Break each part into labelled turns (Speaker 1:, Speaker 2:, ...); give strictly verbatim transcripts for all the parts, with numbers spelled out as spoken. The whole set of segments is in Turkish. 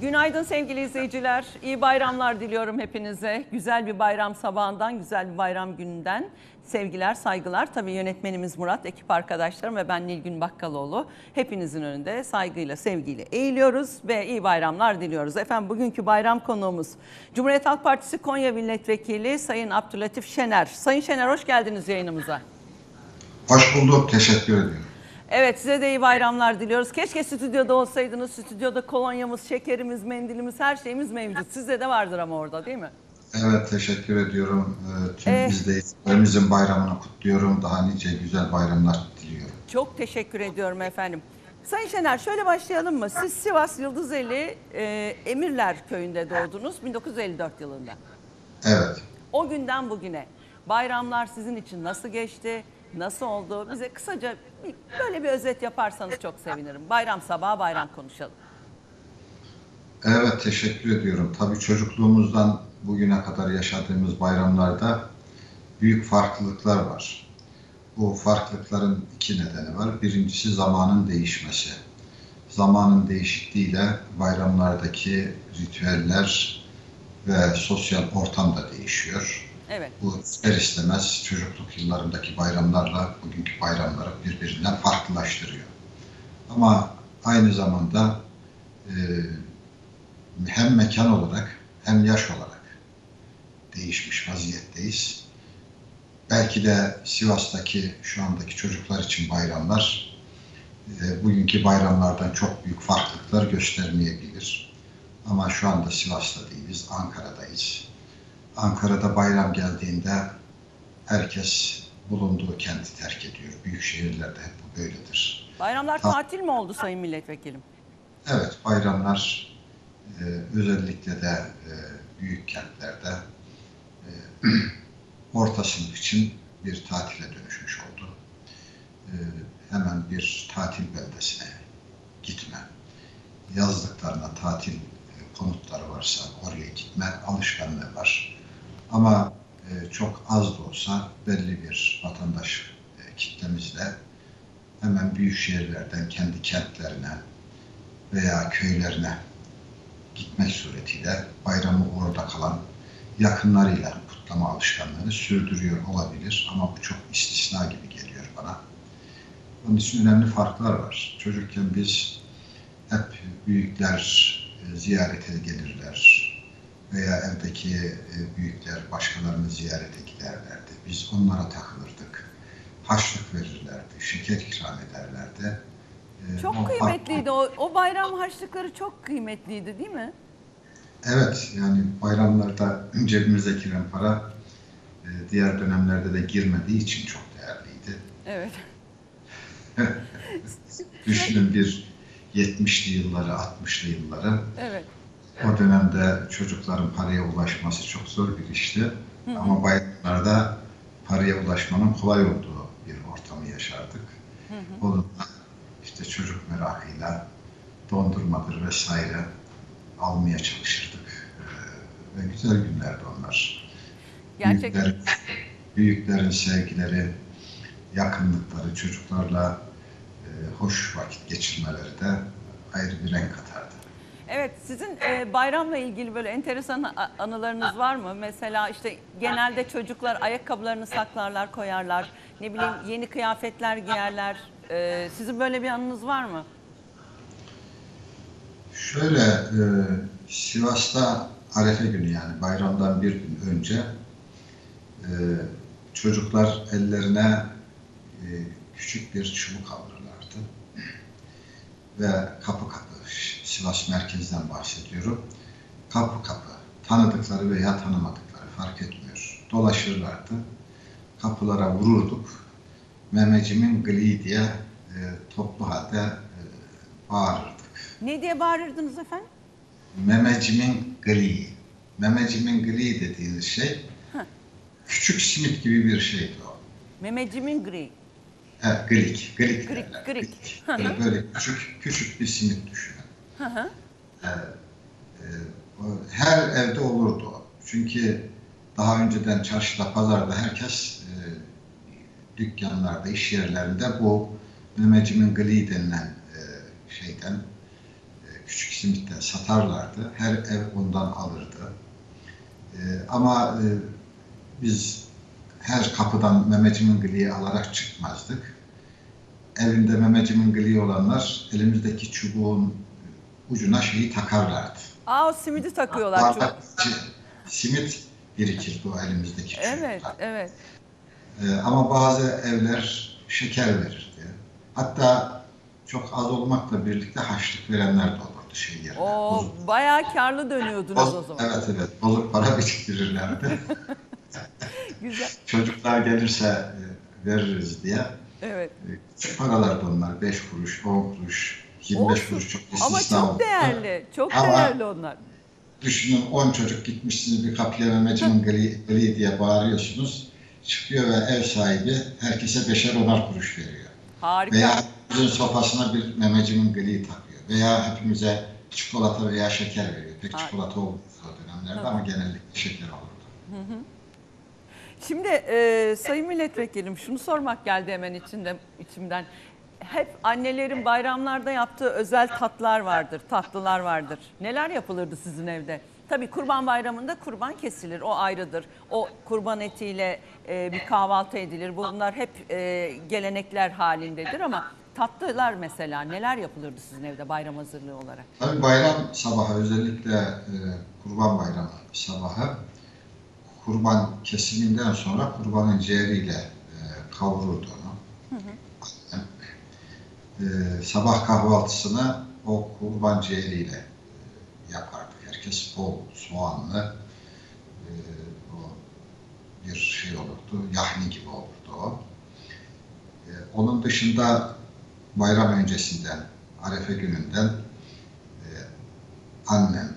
Speaker 1: Günaydın sevgili izleyiciler. İyi bayramlar diliyorum hepinize. Güzel bir bayram sabahından, güzel bir bayram gününden sevgiler, saygılar. Tabii yönetmenimiz Murat, ekip arkadaşlarım ve ben Nilgün Bakkaloğlu. Hepinizin önünde saygıyla, sevgiyle eğiliyoruz ve iyi bayramlar diliyoruz. Efendim bugünkü bayram konuğumuz Cumhuriyet Halk Partisi Konya Milletvekili Sayın Abdülatif Şener. Sayın Şener, hoş geldiniz yayınımıza.
Speaker 2: Hoş bulduk, teşekkür ediyorum.
Speaker 1: Evet, size de iyi bayramlar diliyoruz. Keşke stüdyoda olsaydınız. Stüdyoda kolonyamız, şekerimiz, mendilimiz, her şeyimiz mevcut. Sizde de vardır ama orada, değil mi?
Speaker 2: Evet, teşekkür ediyorum. Tüm
Speaker 1: Ee,
Speaker 2: izleyicilerimizin bayramını kutluyorum. Daha nice güzel bayramlar diliyorum.
Speaker 1: Çok teşekkür ediyorum efendim. Sayın Şener, şöyle başlayalım mı? Siz Sivas Yıldızeli e, Emirler Köyü'nde doğdunuz bin dokuz yüz elli dört yılında.
Speaker 2: Evet.
Speaker 1: O günden bugüne bayramlar sizin için nasıl geçti? Nasıl oldu? Bize kısaca bir, böyle bir özet yaparsanız çok sevinirim. Bayram sabahı bayram konuşalım.
Speaker 2: Evet, teşekkür ediyorum. Tabii çocukluğumuzdan bugüne kadar yaşadığımız bayramlarda büyük farklılıklar var. Bu farklılıkların iki nedeni var. Birincisi zamanın değişmesi. Zamanın değişikliğiyle bayramlardaki ritüeller ve sosyal ortam da değişiyor.
Speaker 1: Evet.
Speaker 2: Bu ister istemez çocukluk yıllarındaki bayramlarla bugünkü bayramları birbirinden farklılaştırıyor. Ama aynı zamanda e, hem mekan olarak hem yaş olarak değişmiş vaziyetteyiz. Belki de Sivas'taki şu andaki çocuklar için bayramlar e, bugünkü bayramlardan çok büyük farklılıklar göstermeyebilir. Ama şu anda Sivas'ta değiliz, Ankara'dayız. Ankara'da bayram geldiğinde herkes bulunduğu kenti terk ediyor. Büyük şehirlerde hep bu böyledir.
Speaker 1: Bayramlar
Speaker 2: Ta
Speaker 1: tatil mi oldu Sayın Milletvekilim?
Speaker 2: evet, bayramlar e, özellikle de e, büyük kentlerde e, orta sınıf için bir tatile dönüşmüş oldu. E, hemen bir tatil beldesine gitme, yazlıklarına tatil konutları varsa oraya gitme alışkanlığı var. Ama e, çok az da olsa belli bir vatandaş e, kitlemizle hemen büyük şehirlerden kendi kentlerine veya köylerine gitmek suretiyle bayramı orada kalan yakınlarıyla kutlama alışkanlığını sürdürüyor olabilir. Ama bu çok istisna gibi geliyor bana. Onun için önemli farklar var. Çocukken biz hep büyükler ziyarete gelirler veya evdeki büyükler başkalarını ziyarete giderlerdi. Biz onlara takılırdık. Harçlık verirlerdi, şeker ikram ederlerdi.
Speaker 1: Çok
Speaker 2: o
Speaker 1: kıymetliydi o, o bayram harçlıkları çok kıymetliydi değil mi?
Speaker 2: Evet, yani bayramlarda cebimize giren para diğer dönemlerde de girmediği için çok değerliydi.
Speaker 1: Evet.
Speaker 2: Düşünün bir yetmişli yılları, altmışlı yılları.
Speaker 1: Evet.
Speaker 2: O dönemde çocukların paraya ulaşması çok zor bir işti. Hı hı. Ama bayramlarda paraya ulaşmanın kolay olduğu bir ortamı yaşardık. Hı hı. Onunla işte çocuk merakıyla dondurmadır vesaire almaya çalışırdık. Ee, ve güzel günlerdi onlar.
Speaker 1: Gerçekten.
Speaker 2: Büyüklerin, büyüklerin sevgileri, yakınlıkları, çocuklarla e, hoş vakit geçirmeleri de ayrı bir renk katardı.
Speaker 1: Evet, sizin e, bayramla ilgili böyle enteresan anılarınız var mı? Mesela işte genelde çocuklar ayakkabılarını saklarlar, koyarlar. Ne bileyim yeni kıyafetler giyerler. E, sizin böyle bir anınız var mı?
Speaker 2: Şöyle, e, Sivas'ta Arefe günü yani bayramdan bir gün önce e, çocuklar ellerine e, küçük bir çubuk alırlardı. Ve kapı kapı, Sivas merkezden bahsediyorum. Kapı kapı, tanıdıkları veya tanımadıkları fark etmiyor. Dolaşırlardı. Kapılara vururduk. Memecimin gli diye e, toplu halde e, bağırırdık.
Speaker 1: Ne diye bağırırdınız efendim?
Speaker 2: Memecimin gli. Memecimin gli dediğiniz şey Heh. küçük simit gibi bir şeydi o.
Speaker 1: Memecimin gri.
Speaker 2: Evet, glik, glik,
Speaker 1: glik,
Speaker 2: derler.
Speaker 1: glik.
Speaker 2: glik. Böyle, böyle küçük küçük bir simit düşünün. Hı hı. Ee, e, her evde olurdu o. Çünkü daha önceden çarşıda, pazarda herkes e, dükkanlarda, iş yerlerinde bu memecimin gli denilen e, şeyden, e, küçük simitten satarlardı. Her ev ondan alırdı. E, ama e, biz her kapıdan Memecimingili'yi alarak çıkmazdık. Evinde Memecimingili olanlar elimizdeki çubuğun ucuna şeyi takarlardı.
Speaker 1: Aa, o simidi takıyorlar çok.
Speaker 2: Simit birikirdi o elimizdeki çubukta.
Speaker 1: Evet, evet.
Speaker 2: Ee, ama bazı evler şeker verirdi. Hatta çok az olmakla birlikte harçlık verenler de olurdu şey yerine.
Speaker 1: O
Speaker 2: Bozuk,
Speaker 1: bayağı karlı dönüyordunuz
Speaker 2: boz,
Speaker 1: o zaman.
Speaker 2: evet evet, bozuk para biriktirirlerdi.
Speaker 1: Güzel.
Speaker 2: Çocuklar gelirse e, veririz diye.
Speaker 1: Evet.
Speaker 2: E, Küçük paralardı onlar. beş kuruş, on kuruş, yirmi beş
Speaker 1: Olsun.
Speaker 2: kuruş çok
Speaker 1: Ama
Speaker 2: istisna
Speaker 1: çok
Speaker 2: oldu.
Speaker 1: değerli. Çok
Speaker 2: Ama
Speaker 1: değerli onlar.
Speaker 2: düşünün on çocuk gitmişsiniz bir kapıya Memecimingili diye bağırıyorsunuz. Çıkıyor ve ev sahibi herkese beşer onar kuruş veriyor.
Speaker 1: Harika.
Speaker 2: Veya bizim sofasına bir Memecimingili'yi takıyor. Veya hepimize çikolata veya şeker veriyor. Pek
Speaker 1: Harika.
Speaker 2: çikolata olmuyor o dönemlerde ama genellikle şeker olurdu.
Speaker 1: Şimdi e, Sayın Milletvekilim, şunu sormak geldi hemen içinde, içimden. Hep annelerin bayramlarda yaptığı özel tatlar vardır, tatlılar vardır. Neler yapılırdı sizin evde? Tabii Kurban Bayramı'nda kurban kesilir, o ayrıdır. O kurban etiyle e, bir kahvaltı edilir. Bunlar hep e, gelenekler halindedir ama tatlılar mesela neler yapılırdı sizin evde bayram hazırlığı olarak?
Speaker 2: Tabii bayram sabahı, özellikle e, Kurban Bayramı sabahı, kurban kesiminden sonra kurbanın ciğeriyle e, kavururdu onu. Hı hı. E, sabah kahvaltısını o kurban ciğeriyle e, yapardık. Herkes bol soğanlı e, o bir şey olurdu, yahni gibi olurdu o. E, onun dışında bayram öncesinden, Arefe gününden e, annem,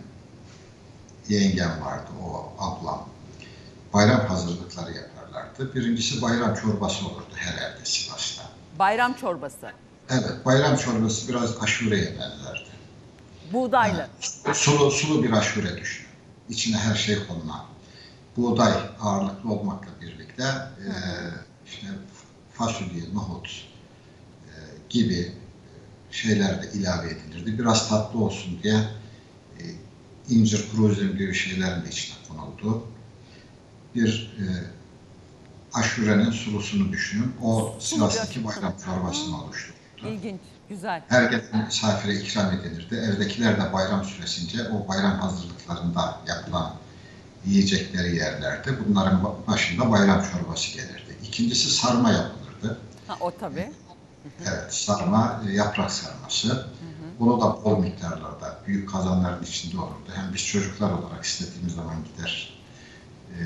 Speaker 2: yengem vardı, o ablam. Bayram hazırlıkları yaparlardı. Birincisi bayram çorbası olurdu her evde Sivas'ta.
Speaker 1: Bayram çorbası.
Speaker 2: Evet, bayram çorbası biraz aşureye benzerdi.
Speaker 1: Buğdaylı.
Speaker 2: Yani, sulu, sulu bir aşure düşünün. İçine her şey konulan. Buğday ağırlıklı olmakla birlikte e, işte fasulye, nohut e, gibi şeyler de ilave edilirdi. Biraz tatlı olsun diye e, incir, kuru üzüm gibi şeylerin de içine konuldu. Bir e, aşurenin sulusunu düşünün. O Sivas'taki bayram çorbasını oluşturdu.
Speaker 1: İlginç, güzel.
Speaker 2: Herkes misafire ikram edilirdi. Evdekiler de bayram süresince o bayram hazırlıklarında yapılan yiyecekleri yerlerdi. Bunların başında bayram çorbası gelirdi. İkincisi sarma yapılırdı.
Speaker 1: Ha, o tabii.
Speaker 2: Evet, sarma, yaprak sarması. Hı hı. Bunu da bol miktarlarda, büyük kazanların içinde olurdu. Hem biz çocuklar olarak istediğimiz zaman gider e,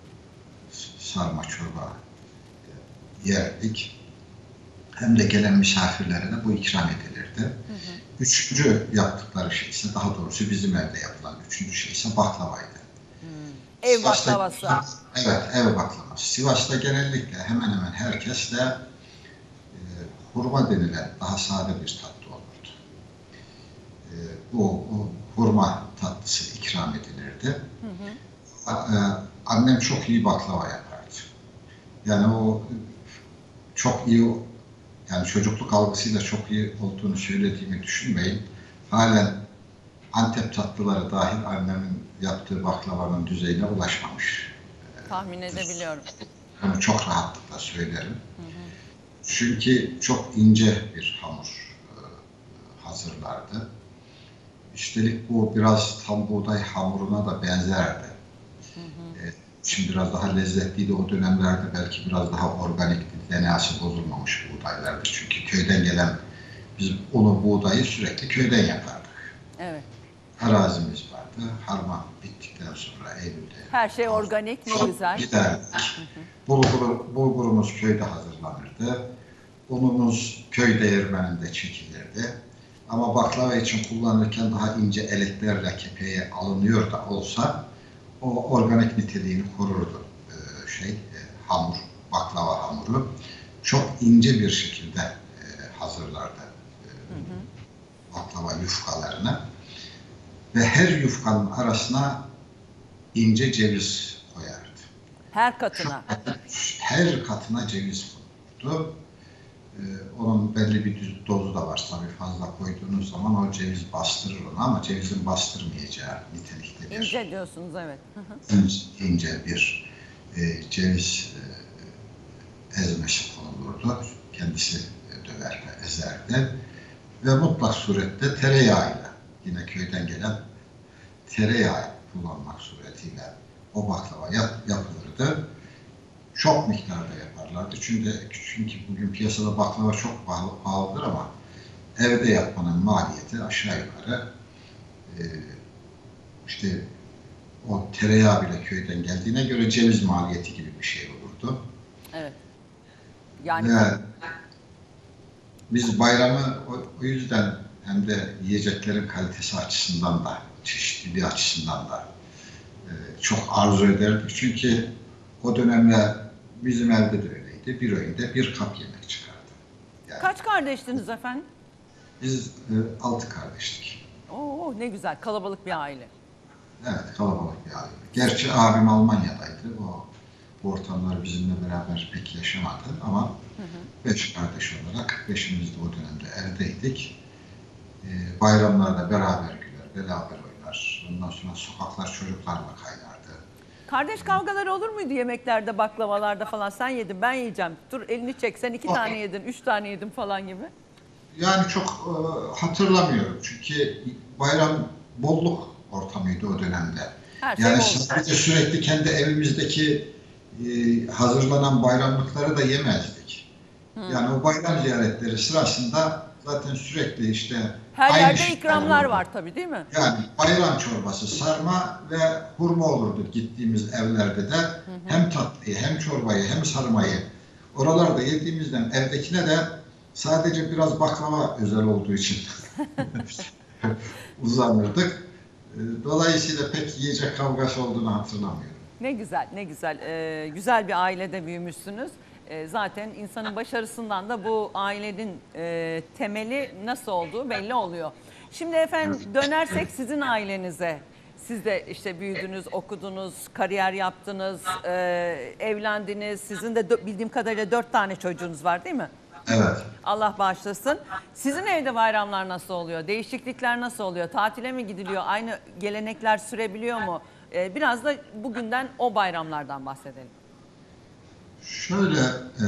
Speaker 2: sarma çorba e, yerdik. Hem de gelen misafirlere de bu ikram edilirdi. Hı hı. Üçüncü yaptıkları şey ise, daha doğrusu bizim evde yapılan üçüncü şey ise baklavaydı.
Speaker 1: Hmm. Ev
Speaker 2: Sivas'ta,
Speaker 1: baklavası.
Speaker 2: Evet, ev baklavası. Sivas'ta genellikle hemen hemen herkes de e, hurma denilen daha sade bir tatlı olurdu. E, bu o, hurma tatlısı ikram edilirdi. Hı hı. A, e, annem çok iyi baklava yapardı. Yani o çok iyi, yani çocukluk algısıyla çok iyi olduğunu söylediğimi düşünmeyin. Halen Antep tatlıları dahil annemin yaptığı baklavanın düzeyine ulaşmamış.
Speaker 1: Tahmin edebiliyorum.
Speaker 2: Bunu çok rahatlıkla söylerim. Hı hı. Çünkü çok ince bir hamur e, hazırlardı. Üstelik bu biraz tam buğday hamuruna da benzerdi. Hı hı. E, şimdi biraz daha lezzetliydi o dönemlerde, belki biraz daha organikti, D N A'sı bozulmamış buğdaylardı. Çünkü köyden gelen, biz onu buğdayı sürekli köyden yapardık. Evet. Arazimiz vardı. Harman bittikten sonra Eylül'de.
Speaker 1: Her şey organik, ne güzel.
Speaker 2: Giderdik. Bulgur, bulgurumuz köyde hazırlanırdı. Unumuz köy değirmeninde çekilirdi. Ama baklava için kullanırken daha ince eleklerle kepeğe alınıyor da olsa o organik niteliğini korurdu. Ee, şey e, hamur, baklava hamuru çok ince bir şekilde e, hazırlardı e, hı hı. baklava yufkalarını ve her yufkanın arasına ince ceviz koyardı.
Speaker 1: Her katına?
Speaker 2: Her katına ceviz konurdu. Ee, onun belli bir düz- dozu da var. Tabii fazla koyduğunuz zaman o ceviz bastırır onu ama cevizin bastırmayacağı nitelikte bir
Speaker 1: İnce diyorsunuz, evet.
Speaker 2: ince, ince bir e, ceviz e, ezmesi konulurdu. Kendisi e, döver ve ezerdi. Ve mutlak surette tereyağıyla, yine köyden gelen tereyağı kullanmak suretiyle o baklava yap, yapılırdı. Çok miktarda yaparlardı. Çünkü, çünkü bugün piyasada baklava çok pahalı, pahalıdır ama evde yapmanın maliyeti aşağı yukarı e, işte o tereyağı bile köyden geldiğine göre ceviz maliyeti gibi bir şey olurdu.
Speaker 1: Evet. Yani
Speaker 2: Ve biz bayramı o, o yüzden hem de yiyeceklerin kalitesi açısından da, çeşitliliği açısından da e, çok arzu ederdik. Çünkü o dönemde bizim evde de öyleydi. Bir öğünde bir kap yemek çıkardı. Yani
Speaker 1: kaç kardeştiniz efendim?
Speaker 2: biz e, altı kardeştik.
Speaker 1: Oo, ne güzel, kalabalık bir aile.
Speaker 2: Evet, kalabalık bir aile. Gerçi abim Almanya'daydı. O bu ortamlar bizimle beraber pek yaşamadı ama hı hı. beş kardeş olarak beşimiz de o dönemde evdeydik. Ee, bayramlarda beraber güler, beraber oynar. Ondan sonra sokaklar çocuklarla kaynardı.
Speaker 1: Kardeş kavgaları olur muydu yemeklerde, baklavalarda falan? Sen yedin, ben yiyeceğim. Dur elini çek, sen iki tane yedin, üç tane yedin falan gibi.
Speaker 2: Yani çok e, hatırlamıyorum. Çünkü bayram bolluk ortamıydı o dönemde.
Speaker 1: Her şey
Speaker 2: Yani
Speaker 1: oldu.
Speaker 2: sadece sürekli kendi evimizdeki e, hazırlanan bayramlıkları da yemezdik. Hmm. Yani o bayram ziyaretleri sırasında zaten sürekli işte
Speaker 1: her
Speaker 2: aynı
Speaker 1: yerde
Speaker 2: şey
Speaker 1: ikramlar
Speaker 2: olurdu.
Speaker 1: var tabii, değil mi?
Speaker 2: Yani bayram çorbası, sarma ve hurma olurdu gittiğimiz evlerde de. Hı hı. Hem tatlıyı, hem çorbayı, hem sarmayı oralarda yediğimizden evdekine de sadece biraz baklava özel olduğu için uzanırdık. Dolayısıyla pek yiyecek kavgası olduğunu hatırlamıyorum.
Speaker 1: Ne güzel, ne güzel. Ee, güzel bir ailede büyümüşsünüz. Ee, zaten insanın başarısından da bu ailenin e, temeli nasıl olduğu belli oluyor. Şimdi efendim dönersek sizin ailenize. Siz de işte büyüdünüz, okudunuz, kariyer yaptınız, e, evlendiniz. Sizin de bildiğim kadarıyla dört tane çocuğunuz var, değil mi?
Speaker 2: Evet.
Speaker 1: Allah bağışlasın. Sizin evde bayramlar nasıl oluyor? Değişiklikler nasıl oluyor? Tatile mi gidiliyor? Aynı gelenekler sürebiliyor mu? Ee, biraz da bugünden, o bayramlardan bahsedelim.
Speaker 2: Şöyle, e,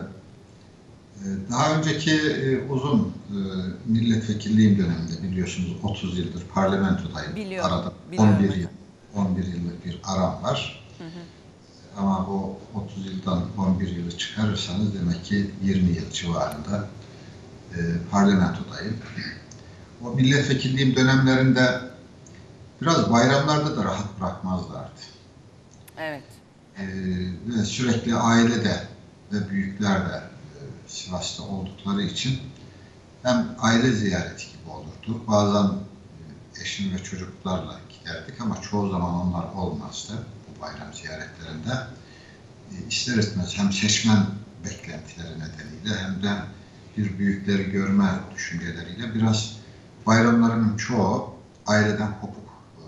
Speaker 2: daha önceki e, uzun e, milletvekilliğim döneminde biliyorsunuz otuz yıldır parlamentodayım.
Speaker 1: Biliyorum,
Speaker 2: Arada
Speaker 1: biliyorum.
Speaker 2: on bir yıl, on bir yıllık bir aram var. Hı hı. Ama bu otuz yıldan on bir yılı çıkarırsanız demek ki yirmi yıl civarında e, parlamentodayım. O milletvekilliğim dönemlerinde biraz bayramlarda da rahat bırakmazlardı.
Speaker 1: Evet.
Speaker 2: E, ve sürekli ailede ve büyükler de e, Sivas'ta oldukları için hem aile ziyareti gibi olurdu. Bazen e, eşim ve çocuklarla giderdik ama çoğu zaman onlar olmazdı bu bayram ziyaretlerinde. İster etmez hem seçmen beklentileri nedeniyle hem de bir büyükleri görme düşünceleriyle biraz bayramlarının çoğu aileden kopuk,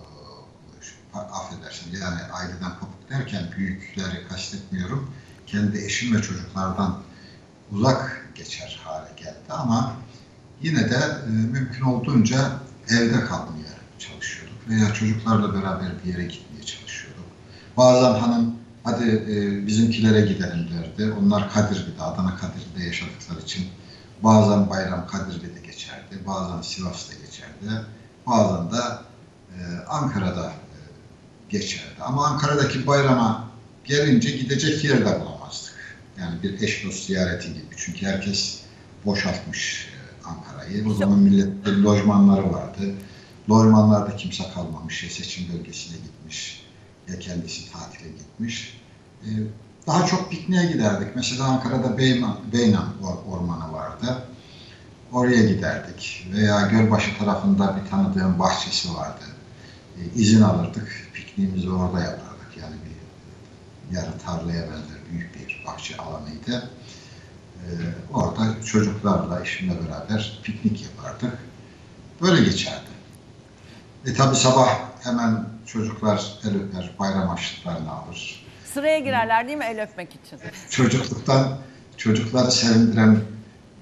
Speaker 2: e, affedersin yani aileden kopuk derken büyükleri kastetmiyorum, kendi eşim ve çocuklardan uzak geçer hale geldi ama yine de e, mümkün olduğunca evde kalmaya çalışıyorduk veya çocuklarla beraber bir yere gitmeye çalışıyorduk. Bazen hanım hadi e, bizimkilere gidelim derdi. Onlar Kadirli'de, Adana Kadirli'de yaşadıkları için bazen bayram Kadirli'de geçerdi, bazen Sivas'ta geçerdi, bazen de e, Ankara'da e, geçerdi. Ama Ankara'daki bayrama gelince gidecek yer de bulamazdık. Yani bir eş dost ziyareti gibi. Çünkü herkes boşaltmış e, Ankara'yı. O zaman milletin lojmanları vardı. Lojmanlarda kimse kalmamış. Ya seçim bölgesine gitmiş, ya kendisi tatile gitmiş. Ee, daha çok pikniğe giderdik. Mesela Ankara'da Beyman, Beynan Ormanı vardı. Oraya giderdik. Veya Gölbaşı tarafında bir tanıdığım bahçesi vardı. Ee, izin alırdık. Pikniğimizi orada yapardık. Yani bir yarı tarlaya benzer büyük bir bahçe alanıydı. Ee, orada çocuklarla, eşimle beraber piknik yapardık. Böyle geçerdi. E tabi sabah hemen çocuklar el öper, bayram harçlıklarını alır.
Speaker 1: Sıraya girerler değil mi el öpmek için?
Speaker 2: Çocukluktan çocukları sevindiren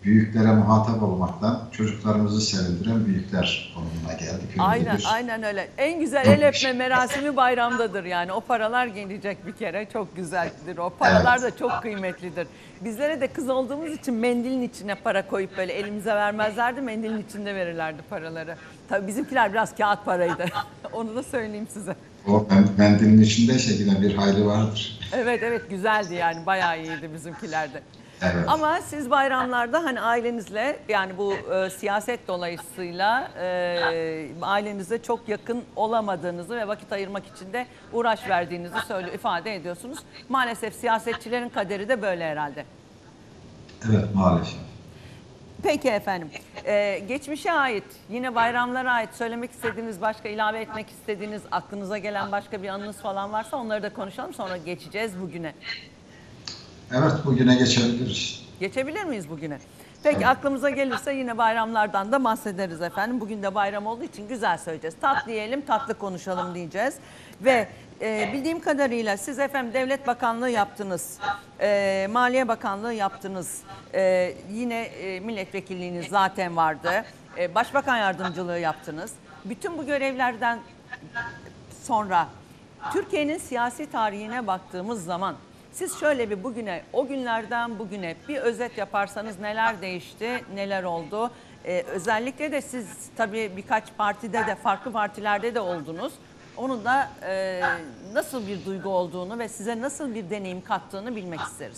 Speaker 2: büyüklere muhatap olmaktan çocuklarımızı sevindiren büyükler konumuna geldik. Öyle
Speaker 1: Aynen,
Speaker 2: bir-
Speaker 1: aynen öyle. En güzel el öpme merasimi bayramdadır yani. O paralar gelecek bir kere. Çok güzeldir. O paralar da çok kıymetlidir. Bizlere de kız olduğumuz için mendilin içine para koyup böyle elimize vermezlerdi. Mendilin içinde verirlerdi paraları. Tabii bizimkiler biraz kağıt paraydı. Onu da söyleyeyim size.
Speaker 2: O men- mendilin içindeyse yine bir hayli vardır.
Speaker 1: Evet evet güzeldi yani. Bayağı iyiydi bizimkilerde.
Speaker 2: Evet.
Speaker 1: Ama siz bayramlarda hani ailenizle yani bu e, siyaset dolayısıyla e, ailenizle çok yakın olamadığınızı ve vakit ayırmak için de uğraş verdiğinizi söyle ifade ediyorsunuz. Maalesef siyasetçilerin kaderi de böyle herhalde.
Speaker 2: Evet, maalesef.
Speaker 1: Peki efendim. Ee, geçmişe ait, yine bayramlara ait söylemek istediğiniz, başka ilave etmek istediğiniz, aklınıza gelen başka bir anınız falan varsa onları da konuşalım. Sonra geçeceğiz bugüne.
Speaker 2: Evet, bugüne geçebiliriz.
Speaker 1: Geçebilir miyiz bugüne? Peki aklımıza gelirse yine bayramlardan da bahsederiz efendim. Bugün de bayram olduğu için güzel söyleyeceğiz. Tatlı yiyelim, tatlı konuşalım diyeceğiz. Ve e, bildiğim kadarıyla siz efendim Devlet Bakanlığı yaptınız, e, Maliye Bakanlığı yaptınız, e, yine e, milletvekilliğiniz zaten vardı, e, Başbakan Yardımcılığı yaptınız. Bütün bu görevlerden sonra Türkiye'nin siyasi tarihine baktığımız zaman siz şöyle bir bugüne, o günlerden bugüne bir özet yaparsanız neler değişti, neler oldu? Ee, özellikle de siz tabii birkaç partide de, farklı partilerde de oldunuz. Onun da e, nasıl bir duygu olduğunu ve size nasıl bir deneyim kattığını bilmek isteriz.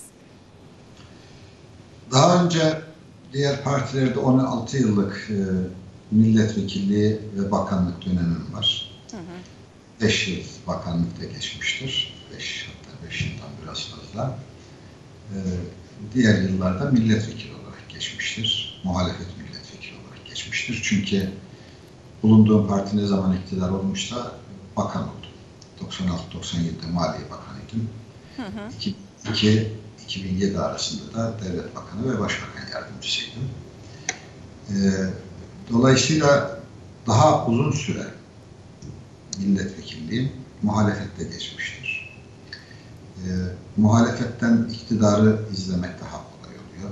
Speaker 2: Daha önce diğer partilerde on altı yıllık e, milletvekilliği ve bakanlık dönemim var. Hı hı. beş yıl bakanlıkta geçmiştir. beş hatta beş yıldan biraz fazla. E, diğer yıllarda milletvekili olarak geçmiştir. Muhalefet milletvekili olarak geçmiştir. Çünkü bulunduğum parti ne zaman iktidar olmuşsa bakan oldum. doksan altı doksan yedide Maliye Bakanıydım. Hı hı. iki bin yedi arasında da Devlet Bakanı ve Başbakan Yardımcısıydım. Ee, dolayısıyla daha uzun süre milletvekilliğim muhalefette geçmiştir. Ee, muhalefetten iktidarı izlemek daha kolay oluyor.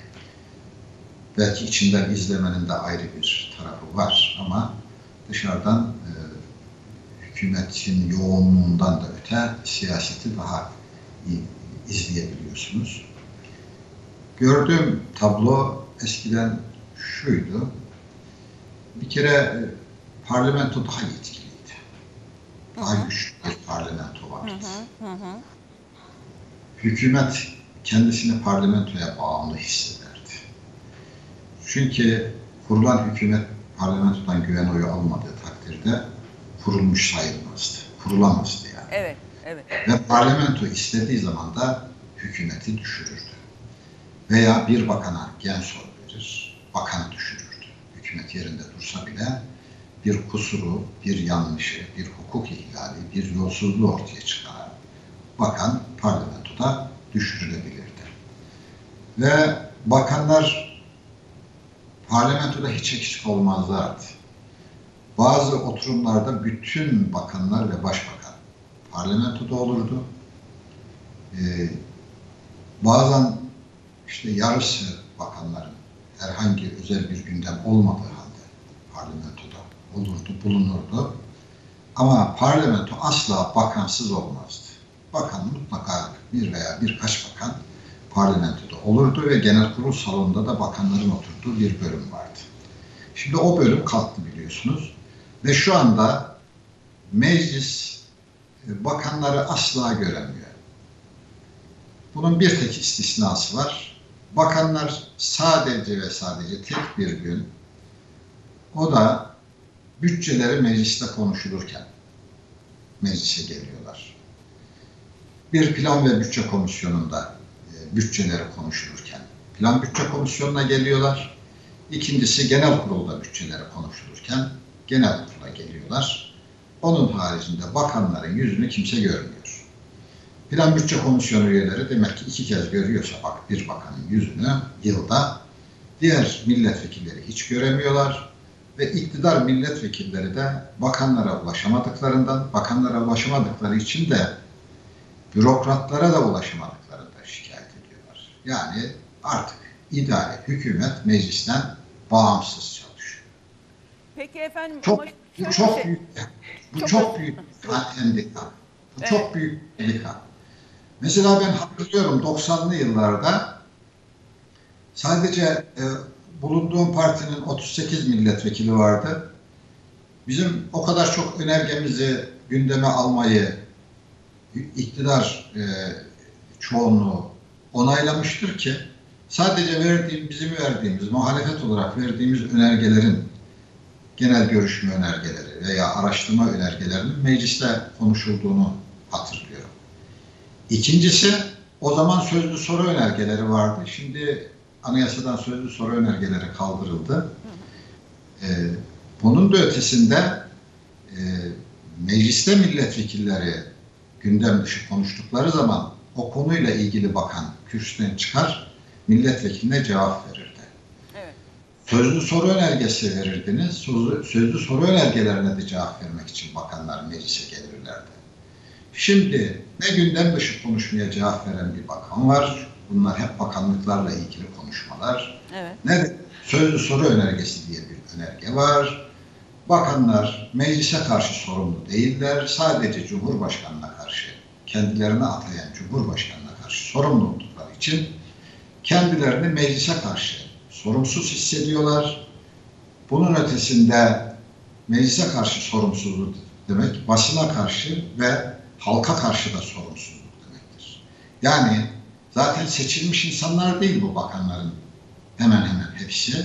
Speaker 2: Belki içinden izlemenin de ayrı bir tarafı var ama dışarıdan e, hükümetin yoğunluğundan da öte siyaseti daha iyi izleyebiliyorsunuz. Gördüğüm tablo eskiden şuydu. Bir kere parlamento daha yetkiliydi. Daha hı hı. güçlü bir parlamento vardı. Hı hı, hı. Hükümet kendisini parlamentoya bağımlı hissederdi. Çünkü kurulan hükümet parlamentodan güven oyu almadığı takdirde kurulmuş sayılmazdı. Kurulamazdı yani.
Speaker 1: Evet, evet.
Speaker 2: Ve parlamento istediği zaman da hükümeti düşürürdü. Veya bir bakana gen soru verir, bakanı düşürürdü. Hükümet yerinde dursa bile bir kusuru, bir yanlışı, bir hukuk ihlali, bir yolsuzluğu ortaya çıkaran bakan parlamentoda düşürülebilirdi. Ve bakanlar parlamentoda hiç eksik olmazlardı. Bazı oturumlarda bütün bakanlar ve başbakan parlamentoda olurdu. Ee, bazen işte yarısı bakanların herhangi özel bir gündem olmadığı halde parlamentoda olurdu, bulunurdu. Ama parlamento asla bakansız olmazdı. Bakan mutlaka bir veya birkaç bakan parlamentoda olurdu ve genel kurul salonunda da bakanların oturduğu bir bölüm vardı. Şimdi o bölüm kalktı biliyorsunuz ve şu anda meclis bakanları asla göremiyor. Bunun bir tek istisnası var. Bakanlar sadece ve sadece tek bir gün, o da bütçeleri mecliste konuşulurken meclise geliyorlar. Bir plan ve bütçe komisyonunda e, bütçeleri konuşulurken plan bütçe komisyonuna geliyorlar. İkincisi genel kurulda bütçeleri konuşulurken genel kurula geliyorlar. Onun haricinde bakanların yüzünü kimse görmüyor. Plan bütçe komisyonu üyeleri demek ki iki kez görüyorsa bak bir bakanın yüzünü yılda, diğer milletvekilleri hiç göremiyorlar ve iktidar milletvekilleri de bakanlara ulaşamadıklarından, bakanlara ulaşamadıkları için de bürokratlara da ulaşamadıklarında şikayet ediyorlar. Yani artık idare, hükümet meclisten bağımsız çalışıyor.
Speaker 1: Peki efendim
Speaker 2: Çok,
Speaker 1: ama
Speaker 2: bu
Speaker 1: şöyle
Speaker 2: çok
Speaker 1: şey-
Speaker 2: büyük, bu
Speaker 1: Çok
Speaker 2: çok
Speaker 1: öz-
Speaker 2: büyük bir handikap. Bu
Speaker 1: Evet.
Speaker 2: çok büyük bir handikap. Mesela ben hatırlıyorum doksanlı yıllarda sadece e, bulunduğum partinin otuz sekiz milletvekili vardı. Bizim o kadar çok önergemizi gündeme almayı iktidar e, çoğunluğu onaylamıştır ki sadece verdiğim, bizim verdiğimiz, muhalefet olarak verdiğimiz önergelerin genel görüşme önergeleri veya araştırma önergelerinin mecliste konuşulduğunu hatırlıyorum. İkincisi, o zaman sözlü soru önergeleri vardı. Şimdi anayasadan sözlü soru önergeleri kaldırıldı. Ee, bunun da ötesinde e, mecliste milletvekilleri gündem dışı konuştukları zaman o konuyla ilgili bakan kürsüden çıkar, milletvekiline cevap verirdi.
Speaker 1: Evet.
Speaker 2: Sözlü soru önergesi verirdiniz. Sözlü, sözlü soru önergelerine de cevap vermek için bakanlar meclise gelirlerdi. Şimdi ne gündem dışı konuşmaya cevap veren bir bakan var. Bunlar hep bakanlıklarla ilgili konuşmalar.
Speaker 1: Evet.
Speaker 2: Ne de sözlü soru önergesi diye bir önerge var. Bakanlar meclise karşı sorumlu değiller. Sadece Cumhurbaşkanı'na karşı, kendilerine atayan Cumhurbaşkanı'na karşı sorumlu oldukları için kendilerini meclise karşı sorumsuz hissediyorlar. Bunun ötesinde meclise karşı sorumsuzluk demek, basına karşı ve halka karşı da sorumsuzluk demektir. Yani zaten seçilmiş insanlar değil bu bakanların hemen hemen hepsi.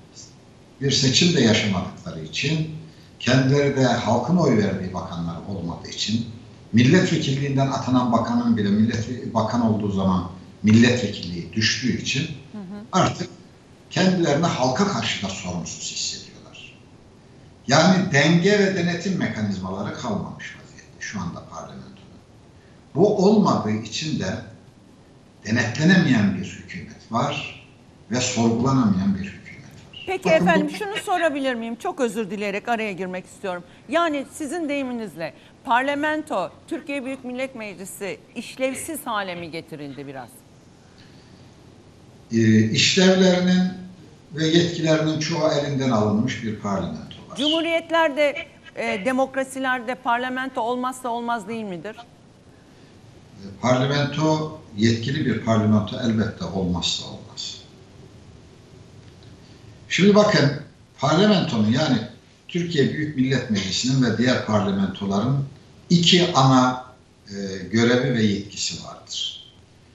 Speaker 2: Bir seçim de yaşamadıkları için, kendileri de halkın oy verdiği bakanlar olmadığı için, milletvekilliğinden atanan bakanın bile millet bakan olduğu zaman milletvekilliği düştüğü için hı hı. artık kendilerine halka karşı da sorumsuz hissediyorlar. Yani denge ve denetim mekanizmaları kalmamış vaziyette şu anda parlamentoda. Bu olmadığı için de denetlenemeyen bir hükümet var ve sorgulanamayan bir hükümet var.
Speaker 1: Peki
Speaker 2: Bakın
Speaker 1: efendim
Speaker 2: bu...
Speaker 1: şunu sorabilir miyim? Çok özür dileyerek araya girmek istiyorum. Yani sizin deyiminizle parlamento, Türkiye Büyük Millet Meclisi işlevsiz hale mi getirildi biraz?
Speaker 2: E, işlevlerinin ve yetkilerinin çoğu elinden alınmış bir parlamento var.
Speaker 1: Cumhuriyetlerde, e, demokrasilerde parlamento olmazsa olmaz değil midir?
Speaker 2: E, parlamento, yetkili bir parlamento elbette olmazsa olmaz. Şimdi bakın, parlamentonun yani Türkiye Büyük Millet Meclisi'nin ve diğer parlamentoların iki ana e, görevi ve yetkisi vardır.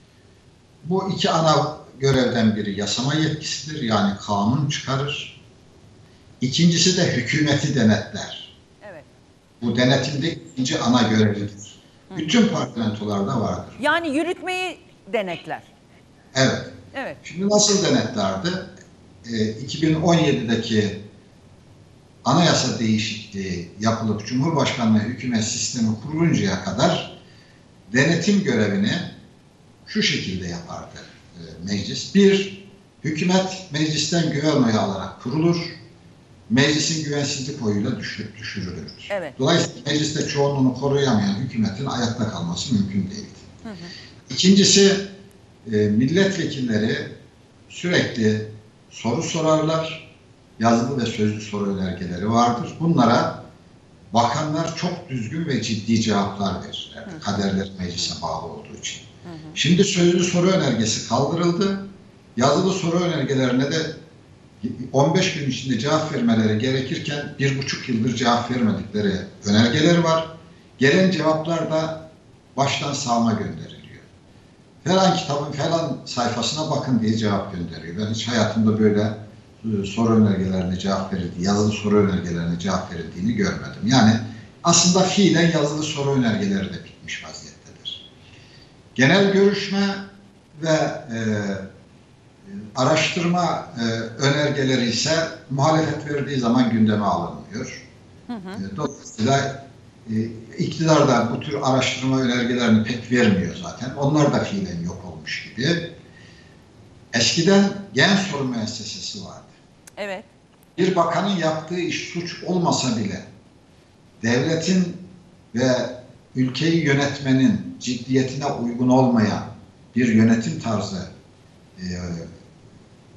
Speaker 2: Bu iki ana görevden biri yasama yetkisidir, yani kanun çıkarır. İkincisi de hükümeti denetler.
Speaker 1: Evet.
Speaker 2: Bu denetimde ikinci ana görevidir. Hı. Bütün parlamentolarda vardır.
Speaker 1: Yani yürütmeyi denetler.
Speaker 2: Evet.
Speaker 1: Evet.
Speaker 2: Şimdi nasıl denetlerdi? E, iki bin on yedideki anayasa değişikliği yapılıp Cumhurbaşkanlığı hükümet sistemi kuruluncaya kadar denetim görevini şu şekilde yapardı e, meclis. Bir, hükümet meclisten güven oyu alarak kurulur. Meclisin güvensizlik oyuyla düşür, düşürülür.
Speaker 1: Evet.
Speaker 2: Dolayısıyla mecliste çoğunluğunu koruyamayan hükümetin ayakta kalması mümkün değildi. Hı hı. İkincisi, e, milletvekilleri sürekli soru sorarlar. Yazılı ve sözlü soru önergeleri vardır. Bunlara bakanlar çok düzgün ve ciddi cevaplar verirlerdi. Hı. Kaderleri meclise bağlı olduğu için. Hı hı. Şimdi sözlü soru önergesi kaldırıldı. Yazılı soru önergelerine de on beş gün içinde cevap vermeleri gerekirken bir buçuk yıldır cevap vermedikleri önergeleri var. Gelen cevaplar da baştan sağma gönderiliyor. Falan kitabın falan sayfasına bakın diye cevap gönderiyor. Ben hiç hayatımda böyle soru önergelerine cevap verildiği, yazılı soru önergelerine cevap verildiğini görmedim. Yani aslında fiilen yazılı soru önergeleri de bitmiş vaziyettedir. Genel görüşme ve e, araştırma e, önergeleri ise muhalefet verdiği zaman gündeme alınmıyor. Hı hı. Dolayısıyla e, iktidar da bu tür araştırma önergelerini pek vermiyor zaten. Onlar da fiilen yok olmuş gibi. Eskiden gen soru müessesesi vardı.
Speaker 1: Evet.
Speaker 2: Bir bakanın yaptığı iş suç olmasa bile devletin ve ülkeyi yönetmenin ciddiyetine uygun olmayan bir yönetim tarzı e,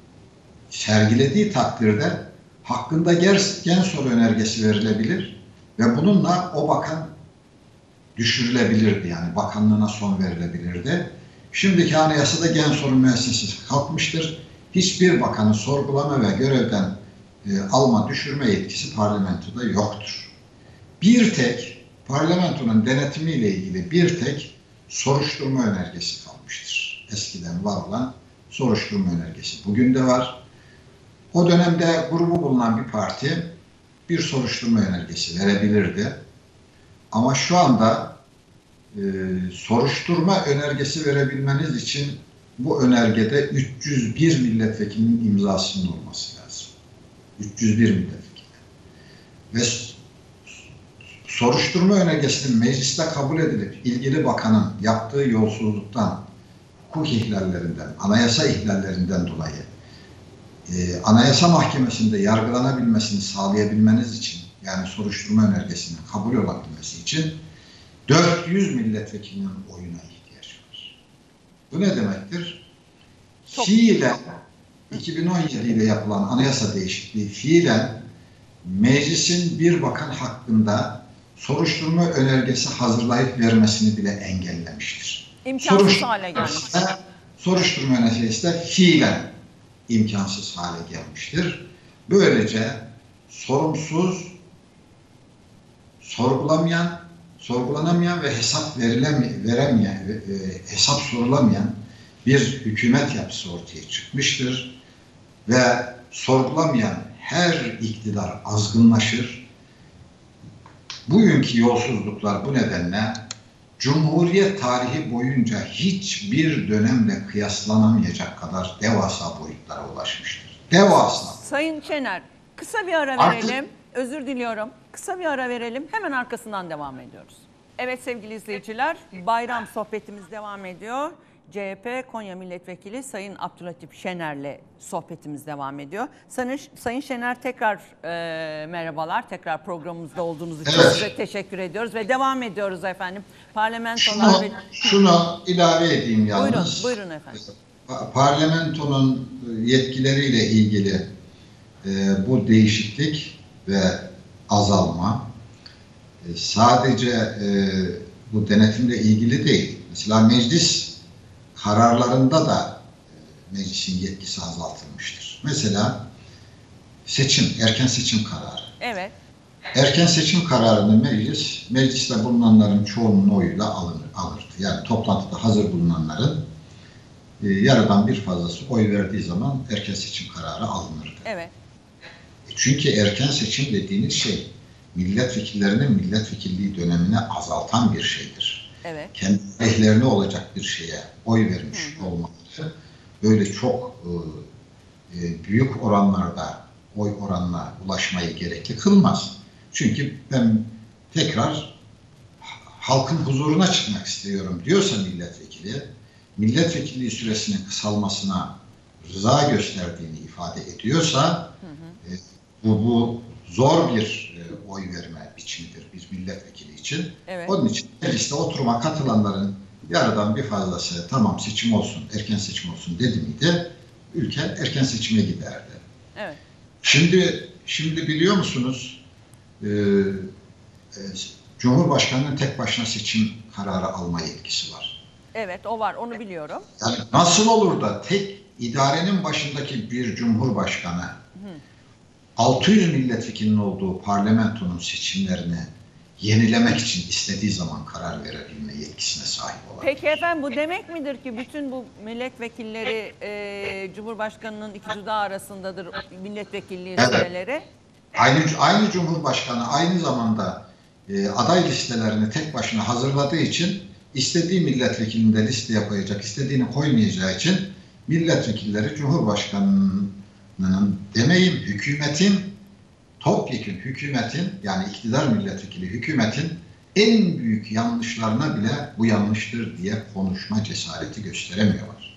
Speaker 2: sergilediği takdirde hakkında gen soru önergesi verilebilir ve bununla o bakan düşürülebilirdi. Yani bakanlığına son verilebilirdi. Şimdiki anayasada gen soru müessesesi kalkmıştır. Hiçbir bakanı sorgulama ve görevden e, alma, düşürme yetkisi parlamentoda yoktur. Bir tek parlamentonun denetimiyle ilgili bir tek soruşturma önergesi kalmıştır. Eskiden var olan soruşturma önergesi bugün de var. O dönemde grubu bulunan bir parti bir soruşturma önergesi verebilirdi. Ama şu anda e, soruşturma önergesi verebilmeniz için bu önergede üç yüz bir milletvekilinin imzasının olması lazım. üç yüz bir milletvekili. Ve soruşturma önergesinin mecliste kabul edilip ilgili bakanın yaptığı yolsuzluktan, hukuk ihlallerinden, anayasa ihlallerinden dolayı e, Anayasa Mahkemesi'nde yargılanabilmesini sağlayabilmeniz için, yani soruşturma önergesinin kabul olabilmesi için dört yüz milletvekilinin oyuna ihtiyaç var. Bu ne demektir?
Speaker 1: Çok.
Speaker 2: Fiilen iki bin on yedi ile yapılan anayasa değişikliği fiilen meclisin bir bakan hakkında soruşturma önergesi hazırlayıp vermesini bile engellemiştir.
Speaker 1: İmkansız hale gelmiş.
Speaker 2: Soruşturma önergesi de fiilen imkansız hale gelmiştir. Böylece sorumsuz, sorgulamayan, sorgulanamayan ve hesap verileme, veremeyen, e, hesap sorulamayan bir hükümet yapısı ortaya çıkmıştır. Ve sorgulamayan her iktidar azgınlaşır. Bugünkü yolsuzluklar bu nedenle Cumhuriyet tarihi boyunca hiçbir dönemle kıyaslanamayacak kadar devasa boyutlara ulaşmıştır. Devasa.
Speaker 1: Sayın Şener, kısa bir ara
Speaker 2: Artık...
Speaker 1: verelim. Özür diliyorum. Kısa bir ara verelim. Hemen arkasından devam ediyoruz. Evet sevgili izleyiciler, bayram sohbetimiz devam ediyor. C H P Konya Milletvekili Sayın Abdülatif Şener'le sohbetimiz devam ediyor. Sayın, Sayın Şener tekrar e, merhabalar. Tekrar programımızda olduğunuz için evet. Size teşekkür ediyoruz ve devam ediyoruz efendim. Parlamentolar
Speaker 2: şunu,
Speaker 1: ve...
Speaker 2: şunu ilave edeyim yalnız.
Speaker 1: Buyurun, buyurun efendim.
Speaker 2: Parlamentonun yetkileriyle ilgili e, bu değişiklik ve azalma e, sadece e, bu denetimle ilgili değil. Mesela meclis kararlarında da e, meclisin yetkisi azaltılmıştır. Mesela seçim, erken seçim kararı.
Speaker 1: Evet.
Speaker 2: Erken seçim kararını meclis, mecliste bulunanların çoğunun oyuyla alınır, alırdı. Yani toplantıda hazır bulunanların e, yarıdan bir fazlası oy verdiği zaman erken seçim kararı alınırdı.
Speaker 1: Evet.
Speaker 2: E çünkü erken seçim dediğiniz şey milletvekillerinin milletvekilliği dönemini azaltan bir şeydir.
Speaker 1: Evet.
Speaker 2: Kendi lehlerine olacak bir şeye oy vermiş hı hı. olmaları böyle çok e, büyük oranlarda oy oranına ulaşmayı gerekli kılmaz. Çünkü ben tekrar halkın huzuruna çıkmak istiyorum diyorsa milletvekili, milletvekilliği süresinin kısalmasına rıza gösterdiğini ifade ediyorsa hı hı. E, bu, bu zor bir e, oy verme biçimidir bir milletvekili için. Evet. Onun için mecliste oturuma katılanların yarıdan bir fazlası tamam seçim olsun, erken seçim olsun dedi miydi, ülke erken seçime giderdi.
Speaker 1: Evet.
Speaker 2: Şimdi şimdi biliyor musunuz e, e, Cumhurbaşkanı'nın tek başına seçim kararı alma yetkisi var.
Speaker 1: Evet o var, onu biliyorum.
Speaker 2: Yani nasıl olur da tek idarenin başındaki bir Cumhurbaşkanı hı. altı yüz milletvekilinin olduğu parlamentonun seçimlerini yenilemek için istediği zaman karar verebilme yetkisine sahip olabilir.
Speaker 1: Peki efendim bu demek midir ki bütün bu milletvekilleri e, Cumhurbaşkanı'nın iki dudağı arasındadır milletvekilliği
Speaker 2: evet.
Speaker 1: süreleri?
Speaker 2: Aynı, aynı Cumhurbaşkanı aynı zamanda e, aday listelerini tek başına hazırladığı için istediği milletvekilini de listeye koyacak, istediğini koymayacağı için milletvekilleri Cumhurbaşkanı'nın demeyim hükümetin topyekün hükümetin yani iktidar milletvekili hükümetin en büyük yanlışlarına bile bu yanlıştır diye konuşma cesareti gösteremiyorlar.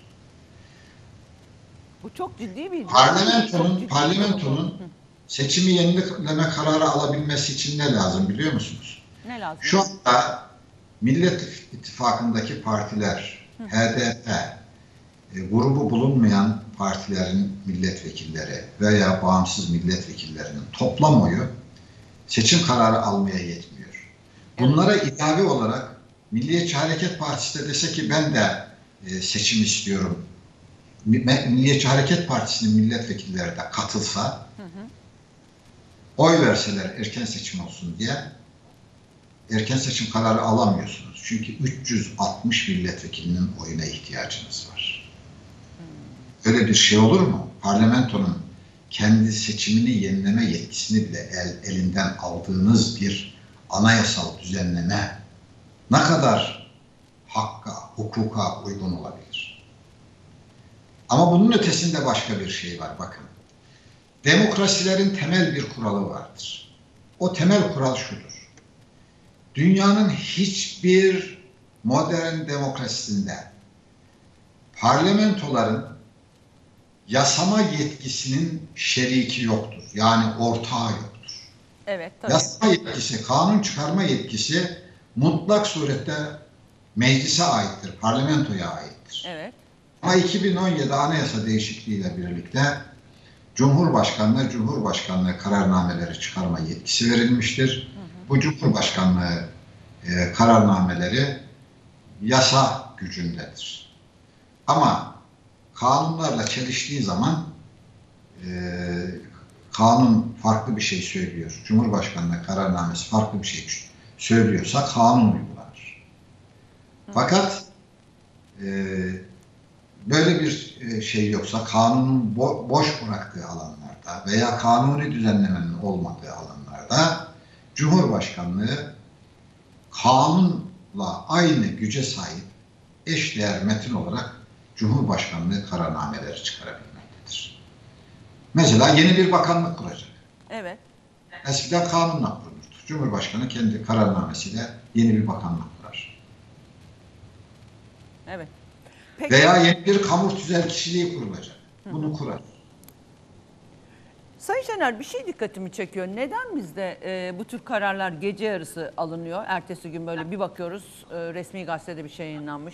Speaker 1: Bu çok ciddi bir
Speaker 2: parlamentonun ciddi parlamentonun bir seçimi yenileme kararı alabilmesi için ne lazım biliyor musunuz?
Speaker 1: Ne lazım?
Speaker 2: Şu anda Millet İttifakı'ndaki partiler Hı. H D P e, grubu bulunmayan partilerin milletvekilleri veya bağımsız milletvekillerinin toplam oyu seçim kararı almaya yetmiyor. Bunlara ilave olarak Milliyetçi Hareket Partisi de dese ki ben de e, seçim istiyorum. Milliyetçi Hareket Partisi'nin milletvekilleri de katılsa, hı hı. oy verseler erken seçim olsun diye erken seçim kararı alamıyorsunuz. Çünkü üç yüz altmış milletvekilinin oyuna ihtiyacınız var. Öyle bir şey olur mu? Parlamentonun kendi seçimini yenileme yetkisini bile el, elinden aldığınız bir anayasal düzenleme ne kadar hakka, hukuka uygun olabilir? Ama bunun ötesinde başka bir şey var, bakın. Demokrasilerin temel bir kuralı vardır. O temel kural şudur. Dünyanın hiçbir modern demokrasisinde parlamentoların yasama yetkisinin şeriki yoktur. Yani ortağı yoktur.
Speaker 1: Evet, tabii.
Speaker 2: Yasama yetkisi, kanun çıkarma yetkisi mutlak surette meclise aittir, parlamentoya aittir.
Speaker 1: Evet.
Speaker 2: Ama iki bin on yedi anayasa değişikliğiyle birlikte Cumhurbaşkanlığı, Cumhurbaşkanlığı kararnameleri çıkarma yetkisi verilmiştir. Hı hı. Bu Cumhurbaşkanlığı e, kararnameleri yasa gücündedir. Ama kanunlarla çeliştiği zaman e, kanun farklı bir şey söylüyor. Cumhurbaşkanlığı kararnamesi farklı bir şey söylüyorsa kanun uygulanır. Hı. Fakat e, böyle bir şey yoksa, kanunun bo boş bıraktığı alanlarda veya kanuni düzenlemenin olmadığı alanlarda Cumhurbaşkanlığı kanunla aynı güce sahip eşdeğer metin olarak Cumhurbaşkanlığı kararnameleri çıkarabilmektedir. Mesela yeni bir bakanlık kuracak.
Speaker 1: Evet.
Speaker 2: Eskiden kanunla kurulurdu. Cumhurbaşkanı kendi kararnamesiyle yeni bir bakanlık kurar.
Speaker 1: Evet. Peki.
Speaker 2: Veya yeni bir kamu tüzel kişiliği kurulacak. Bunu kurar.
Speaker 1: Sayın Şener, bir şey dikkatimi çekiyor. Neden bizde e, bu tür kararlar gece yarısı alınıyor? Ertesi gün böyle bir bakıyoruz e, resmi gazetede bir şey yayınlanmış.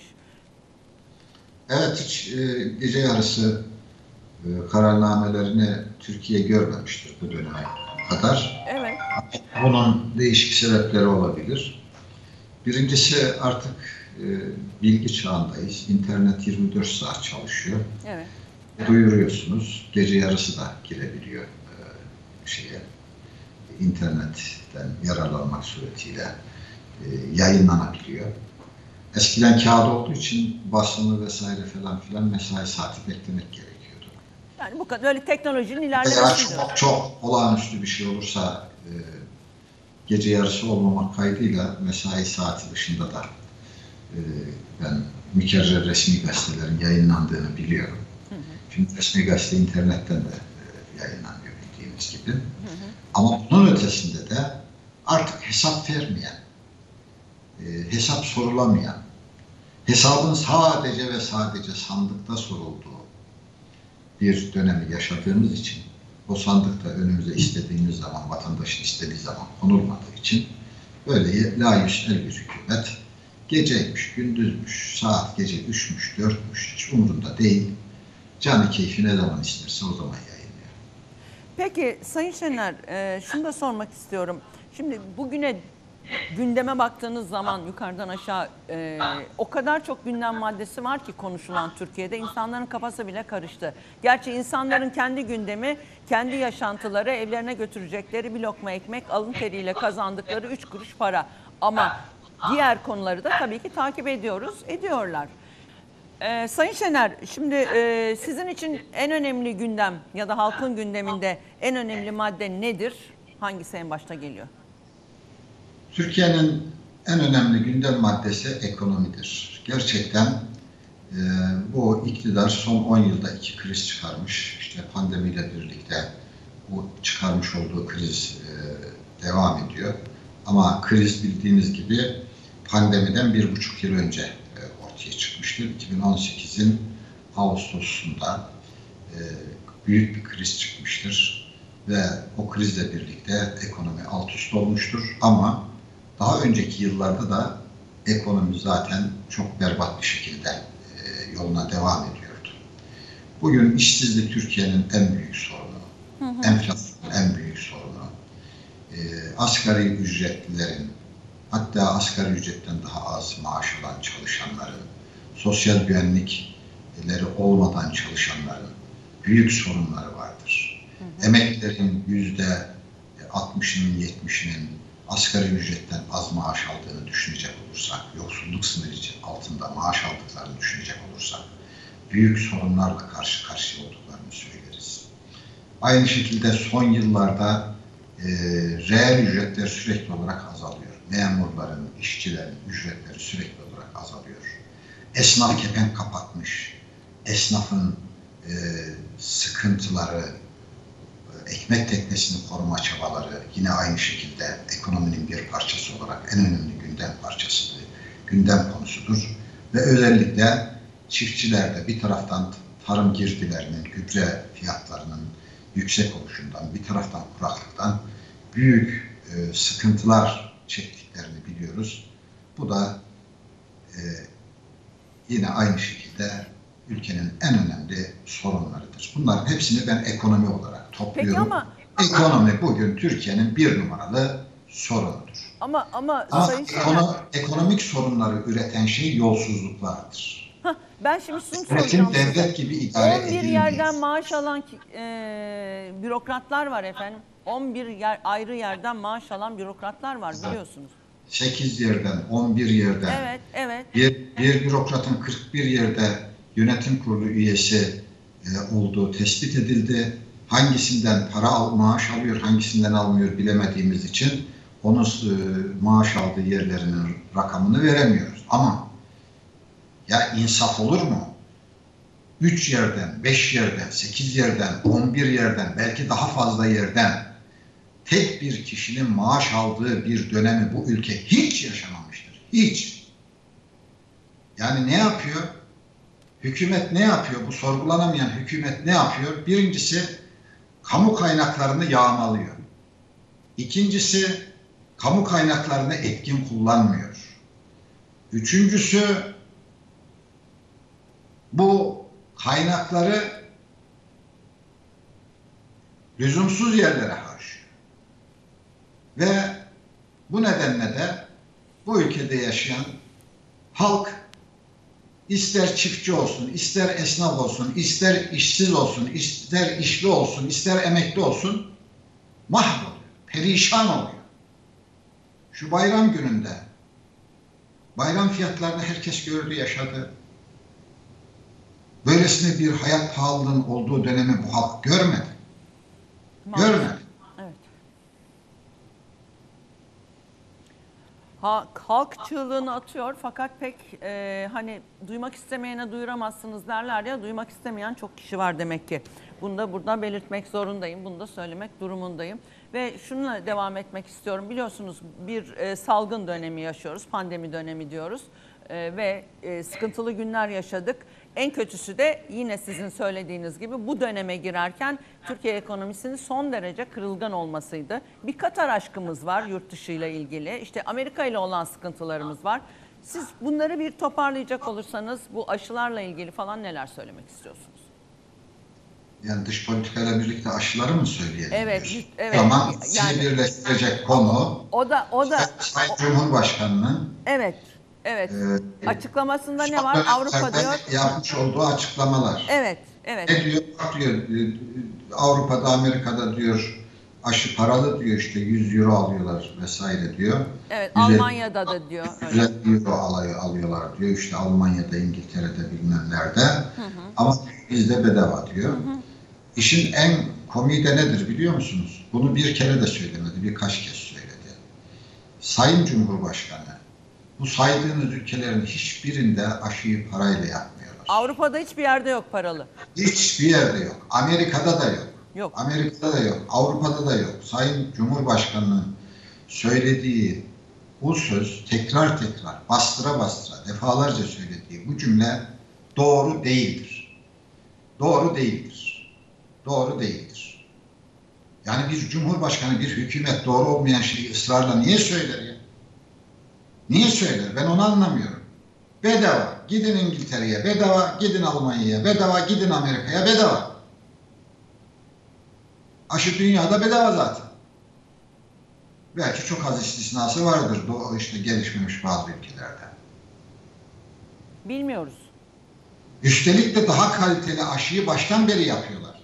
Speaker 2: Evet, hiç e, gece yarısı e, kararnamelerini Türkiye görmemiştir bu döneme kadar.
Speaker 1: Evet.
Speaker 2: Bunun değişik sebepleri olabilir. Birincisi artık e, bilgi çağındayız. İnternet yirmi dört saat çalışıyor.
Speaker 1: Evet.
Speaker 2: Duyuruyorsunuz. Gece yarısı da girebiliyor e, şeye. İnternetten yararlanmak suretiyle e, yayınlanabiliyor. Eskiden kağıt olduğu için basını vesaire falan filan mesai saati beklemek gerekiyordu.
Speaker 1: Yani bu kadar öyle teknolojinin
Speaker 2: Veya
Speaker 1: ilerlemesi.
Speaker 2: çok, çok olağanüstü bir şey olursa e, gece yarısı olmamak kaydıyla mesai saati dışında da e, ben mükerrer resmi gazetelerin yayınlandığını biliyorum. Hı hı. Şimdi resmi gazete internetten de e, yayınlanıyor bildiğiniz gibi. Hı hı. Ama bunun ötesinde de artık hesap vermeyen, e, hesap sorulamayan, hesabın sadece ve sadece sandıkta sorulduğu bir dönemi yaşadığımız için, o sandıkta önümüze istediğimiz zaman, vatandaşın istediği zaman konulmadığı için böyle layüsel bir hükümet, geceymiş, gündüzmüş, saat gece üçmüş, dörtmüş, hiç umurunda değil. Canı keyfi ne zaman isterse o zaman yayınlıyor.
Speaker 1: Peki Sayın Şener, e, şunu da sormak istiyorum. Şimdi bugüne gündeme baktığınız zaman yukarıdan aşağı e, o kadar çok gündem maddesi var ki konuşulan Türkiye'de, insanların kafası bile karıştı. Gerçi insanların kendi gündemi, kendi yaşantıları, evlerine götürecekleri bir lokma ekmek, alın teriyle kazandıkları üç kuruş para. Ama diğer konuları da tabii ki takip ediyoruz, ediyorlar. Ee, Sayın Şener, şimdi e, sizin için en önemli gündem ya da halkın gündeminde en önemli madde nedir? Hangisi en başta geliyor?
Speaker 2: Türkiye'nin en önemli gündem maddesi ekonomidir. Gerçekten e, bu iktidar son on yılda iki kriz çıkarmış. İşte pandemiyle birlikte bu çıkarmış olduğu kriz e, devam ediyor. Ama kriz bildiğiniz gibi pandemiden bir buçuk yıl önce e, ortaya çıkmıştır. iki bin on sekizin Ağustos'unda e, büyük bir kriz çıkmıştır. Ve o krizle birlikte ekonomi alt üst olmuştur. Ama daha önceki yıllarda da ekonomi zaten çok berbat bir şekilde e, yoluna devam ediyordu. Bugün işsizlik Türkiye'nin en büyük sorunu, hı hı. enflasyon en büyük sorunu, e, asgari ücretlilerin, hatta asgari ücretten daha az maaş alan çalışanların, sosyal güvenlikleri olmadan çalışanların büyük sorunları vardır. Hı hı. Emeklilerin yüzde altmışının, yetmişinin asgari ücretten az maaş aldığını düşünecek olursak, yoksulluk sınırı altında maaş aldıklarını düşünecek olursak, büyük sorunlarla karşı karşıya olduklarını söyleriz. Aynı şekilde son yıllarda e, reel ücretler sürekli olarak azalıyor. Memurların, işçilerin ücretleri sürekli olarak azalıyor. Esnaf kepenk kapatmış. Esnafın e, sıkıntıları, ekmek teknesini koruma çabaları yine aynı şekilde ekonominin bir parçası olarak en önemli gündem parçasıdır, gündem konusudur. Ve özellikle çiftçilerde bir taraftan tarım girdilerinin, gübre fiyatlarının yüksek oluşundan, bir taraftan kuraklıktan büyük e, sıkıntılar çektiklerini biliyoruz. Bu da e, yine aynı şekilde ülkenin en önemli sorunlarıdır. Bunların hepsini ben ekonomi olarak topluyorum. Peki ama ekonomi bugün Türkiye'nin bir numaralı sorunudur.
Speaker 1: Ama ama,
Speaker 2: ama
Speaker 1: sayın
Speaker 2: ekono, ekonomik sorunları üreten şey yolsuzluklardır.
Speaker 1: Hah, ben şimdi şunu soracağım.
Speaker 2: Devlet gibi idare
Speaker 1: on bir yerden maaş alan e, bürokratlar var efendim. on bir yer, ayrı yerden maaş alan bürokratlar var biliyorsunuz.
Speaker 2: sekiz yerden, on bir yerden.
Speaker 1: Evet, evet.
Speaker 2: Bir, bir bürokratın kırk bir yerde yönetim kurulu üyesi e, olduğu tespit edildi. Hangisinden para al, maaş alıyor, hangisinden almıyor bilemediğimiz için onun e, maaş aldığı yerlerinin rakamını veremiyoruz. Ama ya insaf olur mu? üç yerden, beş yerden, sekiz yerden, on bir yerden, belki daha fazla yerden tek bir kişinin maaş aldığı bir dönemi bu ülke hiç yaşamamıştır. Hiç. Yani ne yapıyor? Hükümet ne yapıyor? Bu sorgulanamayan hükümet ne yapıyor? Birincisi kamu kaynaklarını yağmalıyor. İkincisi kamu kaynaklarını etkin kullanmıyor. Üçüncüsü bu kaynakları lüzumsuz yerlere harcıyor. Ve bu nedenle de bu ülkede yaşayan halk ister çiftçi olsun, ister esnaf olsun, ister işsiz olsun, ister işli olsun, ister emekli olsun mahvoluyor, perişan oluyor. Şu bayram gününde bayram fiyatlarını herkes gördü, yaşadı. Böylesine bir hayat pahalılığının olduğu dönemi bu halk görmedi. Maalesef. Görmedi.
Speaker 1: Evet. Halk, halk çığlığını atıyor fakat pek e, hani duymak istemeyene duyuramazsınız derler ya, duymak istemeyen çok kişi var demek ki. Bunu da burada belirtmek zorundayım, bunu da söylemek durumundayım. Ve şununla devam etmek istiyorum. Biliyorsunuz bir e, salgın dönemi yaşıyoruz, pandemi dönemi diyoruz e, ve e, sıkıntılı günler yaşadık. En kötüsü de yine sizin söylediğiniz gibi bu döneme girerken Türkiye ekonomisinin son derece kırılgan olmasıydı. Bir Katar aşkımız var yurt dışı ile ilgili. İşte Amerika ile olan sıkıntılarımız var. Siz bunları bir toparlayacak olursanız bu aşılarla ilgili falan neler söylemek istiyorsunuz?
Speaker 2: Yani dış politikayla birlikte aşıları mı söyleyelim?
Speaker 1: Evet,
Speaker 2: diyorsun?
Speaker 1: evet.
Speaker 2: Ama
Speaker 1: yani,
Speaker 2: birleştirecek konu
Speaker 1: o da o da
Speaker 2: Sayın Cumhurbaşkanı'nın
Speaker 1: evet. Evet.
Speaker 2: Ee,
Speaker 1: Açıklamasında ne var? Avrupa diyor.
Speaker 2: Yapmış olduğu açıklamalar.
Speaker 1: Evet, evet.
Speaker 2: Ne diyor? Bak diyor, Avrupa'da, Amerika'da diyor aşı paralı diyor, işte yüz euro alıyorlar vesaire diyor.
Speaker 1: Evet, Almanya'da da diyor.
Speaker 2: yüz euro alıyor, alıyorlar diyor. İşte Almanya'da, İngiltere'de bilmem nerede. Hı hı. Ama bizde bedava diyor. Hı hı. İşin en komiği de nedir biliyor musunuz? Bunu bir kere de söylemedi, birkaç kez söyledi. Sayın Cumhurbaşkanı, bu saydığınız ülkelerin hiçbirinde aşıyı parayla yapmıyorlar.
Speaker 1: Avrupa'da hiçbir yerde yok paralı.
Speaker 2: Hiçbir yerde yok. Amerika'da da yok.
Speaker 1: Yok.
Speaker 2: Amerika'da da yok. Avrupa'da da yok. Sayın Cumhurbaşkanı'nın söylediği bu söz tekrar tekrar bastıra bastıra defalarca söylediği bu cümle doğru değildir. Doğru değildir. Doğru değildir. Yani bir cumhurbaşkanı, bir hükümet doğru olmayan şeyi ısrarla niye söyler ya? Niye söyler? Ben onu anlamıyorum. Bedava. Gidin İngiltere'ye bedava, gidin Almanya'ya bedava, gidin Amerika'ya bedava. Aşı dünyada bedava zaten. Belki çok az istisnası vardır bu işte gelişmemiş bazı ülkelerde.
Speaker 1: Bilmiyoruz.
Speaker 2: Üstelik de daha kaliteli aşıyı baştan beri yapıyorlar.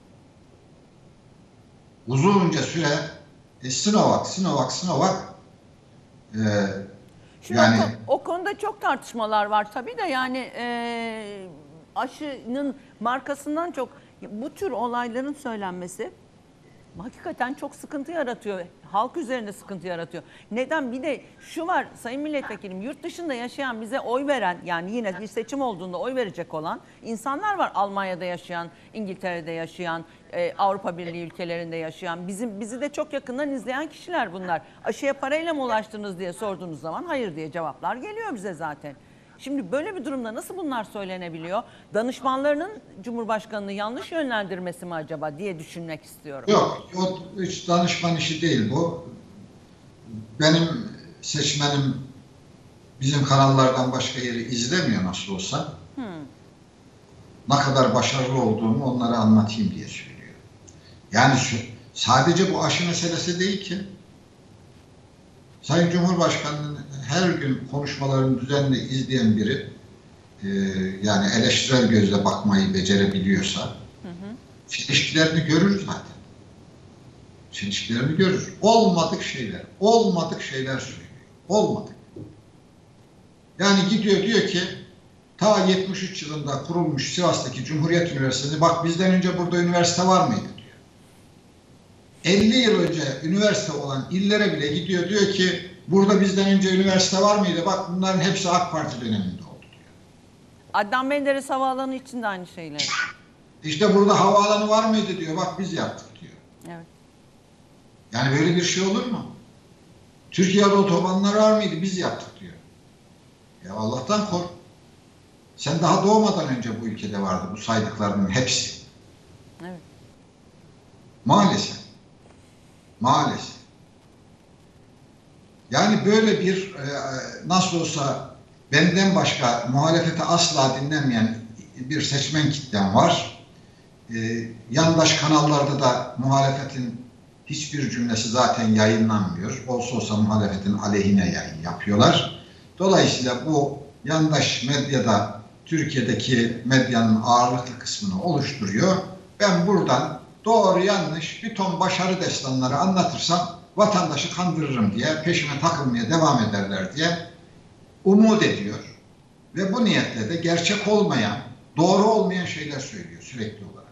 Speaker 2: Uzunca süre e, Sinovac, Sinovac, Sinovac e,
Speaker 1: Şimdi
Speaker 2: yani
Speaker 1: o, o konuda çok tartışmalar var tabii de yani e, aşının markasından çok bu tür olayların söylenmesi hakikaten çok sıkıntı yaratıyor. Halk üzerinde sıkıntı yaratıyor. Neden? Bir de şu var Sayın Milletvekilim, yurt dışında yaşayan, bize oy veren, yani yine bir seçim olduğunda oy verecek olan insanlar var. Almanya'da yaşayan, İngiltere'de yaşayan, e, Avrupa Birliği ülkelerinde yaşayan, bizim bizi de çok yakından izleyen kişiler bunlar. Aşıya parayla mı ulaştınız diye sorduğunuz zaman hayır diye cevaplar geliyor bize zaten. Şimdi böyle bir durumda nasıl bunlar söylenebiliyor? Danışmanlarının Cumhurbaşkanı'nı yanlış yönlendirmesi mi acaba diye düşünmek istiyorum.
Speaker 2: yok, o hiç danışman işi değil bu. Benim seçmenim bizim kanallardan başka yeri izlemiyor nasıl olsa. Hmm. Ne kadar başarılı olduğumu onlara anlatayım diye söylüyor. Yani şu, sadece bu aşı meselesi değil ki. Sayın Cumhurbaşkanı'nın her gün konuşmalarını düzenli izleyen biri, e, yani eleştirel gözle bakmayı becerebiliyorsa, hı hı. çelişkilerini görür zaten. Çelişkilerini görür. Olmadık şeyler, olmadık şeyler söylüyor. Olmadık. Yani gidiyor diyor ki, ta yetmiş üç yılında kurulmuş Sivas'taki Cumhuriyet Üniversitesi, bak bizden önce burada üniversite var mıydı diyor. elli yıl önce üniversite olan illere bile gidiyor diyor ki, burada bizden önce üniversite var mıydı? Bak bunların hepsi AK Parti döneminde oldu diyor.
Speaker 1: Adnan Menderes Havaalanı için de aynı şeyler.
Speaker 2: İşte burada havaalanı var mıydı diyor. Bak biz yaptık diyor.
Speaker 1: Evet.
Speaker 2: Yani böyle bir şey olur mu? Türkiye'de otobanlar var mıydı? Biz yaptık diyor. Ya Allah'tan kork. Sen daha doğmadan önce bu ülkede vardı bu saydıklarının hepsi.
Speaker 1: Evet.
Speaker 2: Maalesef. Maalesef. Yani böyle bir e, nasıl olsa benden başka muhalefeti asla dinlemeyen bir seçmen kitlem var. E, yandaş kanallarda da muhalefetin hiçbir cümlesi zaten yayınlanmıyor. Olsa olsa muhalefetin aleyhine yayın yapıyorlar. Dolayısıyla bu yandaş medyada Türkiye'deki medyanın ağırlıklı kısmını oluşturuyor. Ben buradan doğru yanlış bir ton başarı destanları anlatırsam vatandaşı kandırırım diye, peşime takılmaya devam ederler diye umut ediyor. Ve bu niyetle de gerçek olmayan, doğru olmayan şeyler söylüyor sürekli olarak.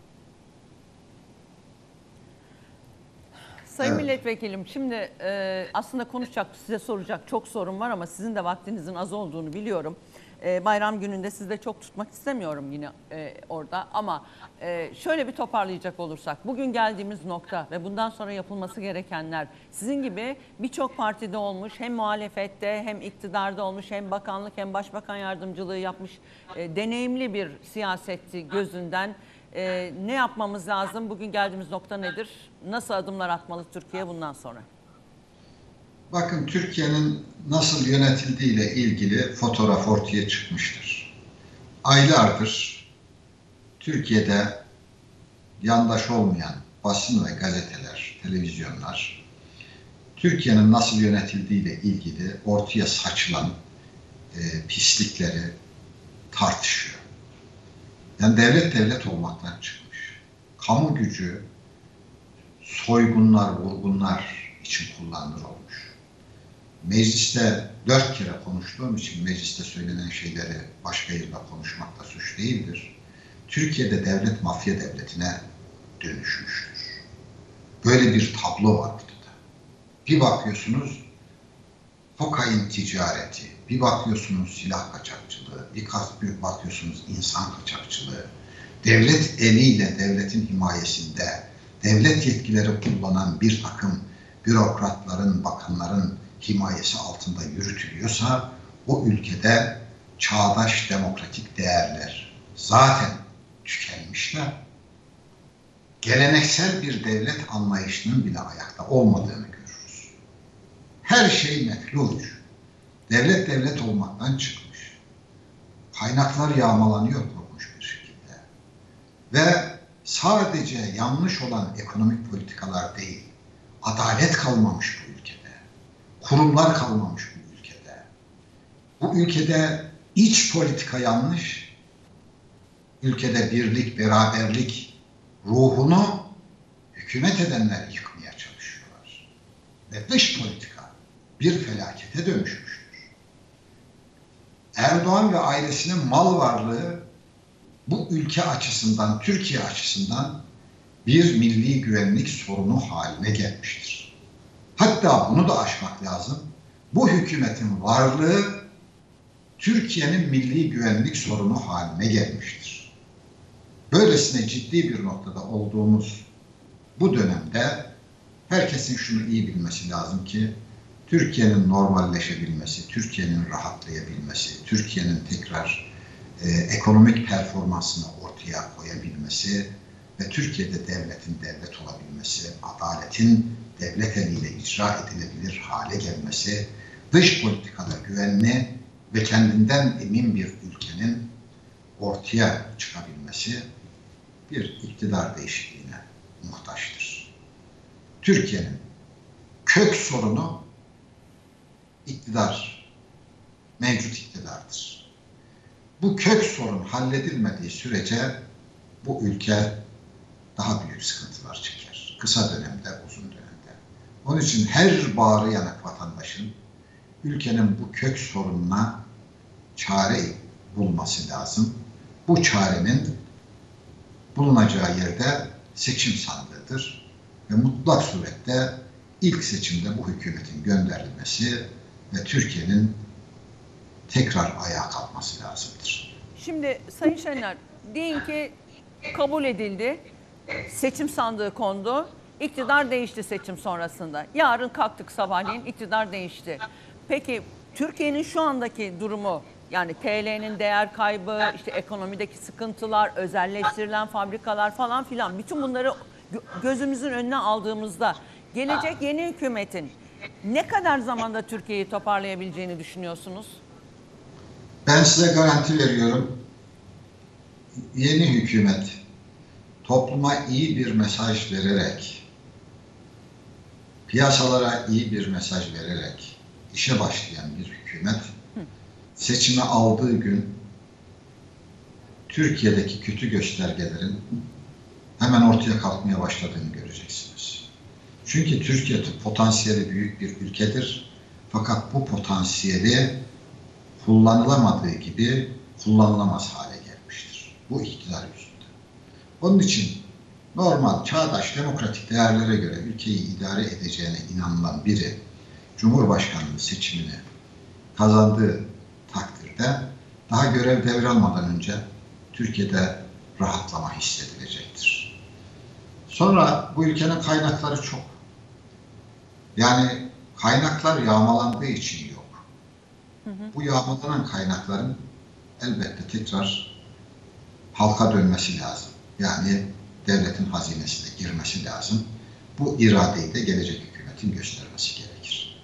Speaker 1: Sayın
Speaker 2: Evet.
Speaker 1: Milletvekilim, şimdi e, aslında konuşacak, size soracak çok sorun var ama sizin de vaktinizin az olduğunu biliyorum. E, bayram gününde sizi de çok tutmak istemiyorum yine e, orada ama e, şöyle bir toparlayacak olursak, bugün geldiğimiz nokta ve bundan sonra yapılması gerekenler, sizin gibi birçok partide olmuş, hem muhalefette hem iktidarda olmuş, hem bakanlık hem başbakan yardımcılığı yapmış e, deneyimli bir siyaseti gözünden Ee, ne yapmamız lazım? Bugün geldiğimiz nokta nedir? Nasıl adımlar atmalı Türkiye bundan sonra?
Speaker 2: Bakın, Türkiye'nin nasıl yönetildiğiyle ilgili fotoğraf ortaya çıkmıştır. Aylardır Türkiye'de yandaş olmayan basın ve gazeteler, televizyonlar Türkiye'nin nasıl yönetildiğiyle ilgili ortaya saçılan e, pislikleri tartışıyor. Yani devlet devlet olmaktan çıkmış. Kamu gücü soygunlar, vurgunlar için kullandırılmış. Mecliste dört kere konuştuğum için mecliste söylenen şeyleri başka yerde konuşmak da suç değildir. Türkiye'de devlet mafya devletine dönüşmüştür. Böyle bir tablo var ortada. Bir bakıyorsunuz kokain ticareti, bir bakıyorsunuz silah kaçakçılığı, bir bakıyorsunuz insan kaçakçılığı, devlet eliyle devletin himayesinde, devlet yetkileri kullanan bir takım bürokratların, bakanların himayesi altında yürütülüyorsa, o ülkede çağdaş demokratik değerler zaten tükenmişler. Geleneksel bir devlet anlayışının bile ayakta olmadığını görürüz. Her şey mefluç. Devlet devlet olmaktan çıkmış. Kaynaklar yağmalanıyor korkunç bir şekilde. Ve sadece yanlış olan ekonomik politikalar değil, adalet kalmamış bu ülkede. Kurumlar kalmamış bu ülkede. Bu ülkede iç politika yanlış. Ülkede birlik, beraberlik ruhunu hükümet edenler yıkmaya çalışıyorlar. Ve dış politika bir felakete dönüşmüştür. Erdoğan ve ailesinin mal varlığı bu ülke açısından, Türkiye açısından bir milli güvenlik sorunu haline gelmiştir. Hatta bunu da aşmak lazım. Bu hükümetin varlığı Türkiye'nin milli güvenlik sorunu haline gelmiştir. Böylesine ciddi bir noktada olduğumuz bu dönemde herkesin şunu iyi bilmesi lazım ki Türkiye'nin normalleşebilmesi, Türkiye'nin rahatlayabilmesi, Türkiye'nin tekrar e, ekonomik performansını ortaya koyabilmesi ve Türkiye'de devletin devlet olabilmesi, adaletin devlet eliyle icra edilebilir hale gelmesi, dış politikada güvenli ve kendinden emin bir ülkenin ortaya çıkabilmesi bir iktidar değişikliğine muhtaçtır. Türkiye'nin kök sorunu iktidar, mevcut iktidardır. Bu kök sorun halledilmediği sürece bu ülke daha büyük sıkıntılar çeker. Kısa dönemde, uzun dönemde. Onun için her bağrı yanık vatandaşın ülkenin bu kök sorununa çare bulması lazım. Bu çarenin bulunacağı yerde seçim sandığıdır. Ve mutlak surette ilk seçimde bu hükümetin gönderilmesi ve Türkiye'nin tekrar ayağa kalkması lazımdır.
Speaker 1: Şimdi Sayın Şener, deyin ki kabul edildi, seçim sandığı kondu, iktidar değişti seçim sonrasında. Yarın kalktık sabahleyin, iktidar değişti. Peki Türkiye'nin şu andaki durumu, yani T L'nin değer kaybı, işte ekonomideki sıkıntılar, özelleştirilen fabrikalar falan filan, bütün bunları gözümüzün önüne aldığımızda gelecek yeni hükümetin ne kadar zamanda Türkiye'yi toparlayabileceğini düşünüyorsunuz?
Speaker 2: Ben size garanti veriyorum. Yeni hükümet topluma iyi bir mesaj vererek, piyasalara iyi bir mesaj vererek işe başlayan bir hükümet seçimi aldığı gün Türkiye'deki kötü göstergelerin hemen ortaya kalkmaya başladığını göreceksiniz. Çünkü Türkiye potansiyeli büyük bir ülkedir. Fakat bu potansiyeli kullanılamadığı gibi kullanılamaz hale gelmiştir. Bu iktidar yüzünden. Onun için normal, çağdaş, demokratik değerlere göre ülkeyi idare edeceğine inanılan biri Cumhurbaşkanlığı seçimini kazandığı takdirde daha görev devralmadan önce Türkiye'de rahatlama hissedilecektir. Sonra bu ülkenin kaynakları çok. Yani kaynaklar yağmalandığı için yok. Hı hı. Bu yağmalanan kaynakların elbette tekrar halka dönmesi lazım. Yani devletin hazinesine girmesi lazım. Bu iradeyi de gelecek hükümetin göstermesi gerekir.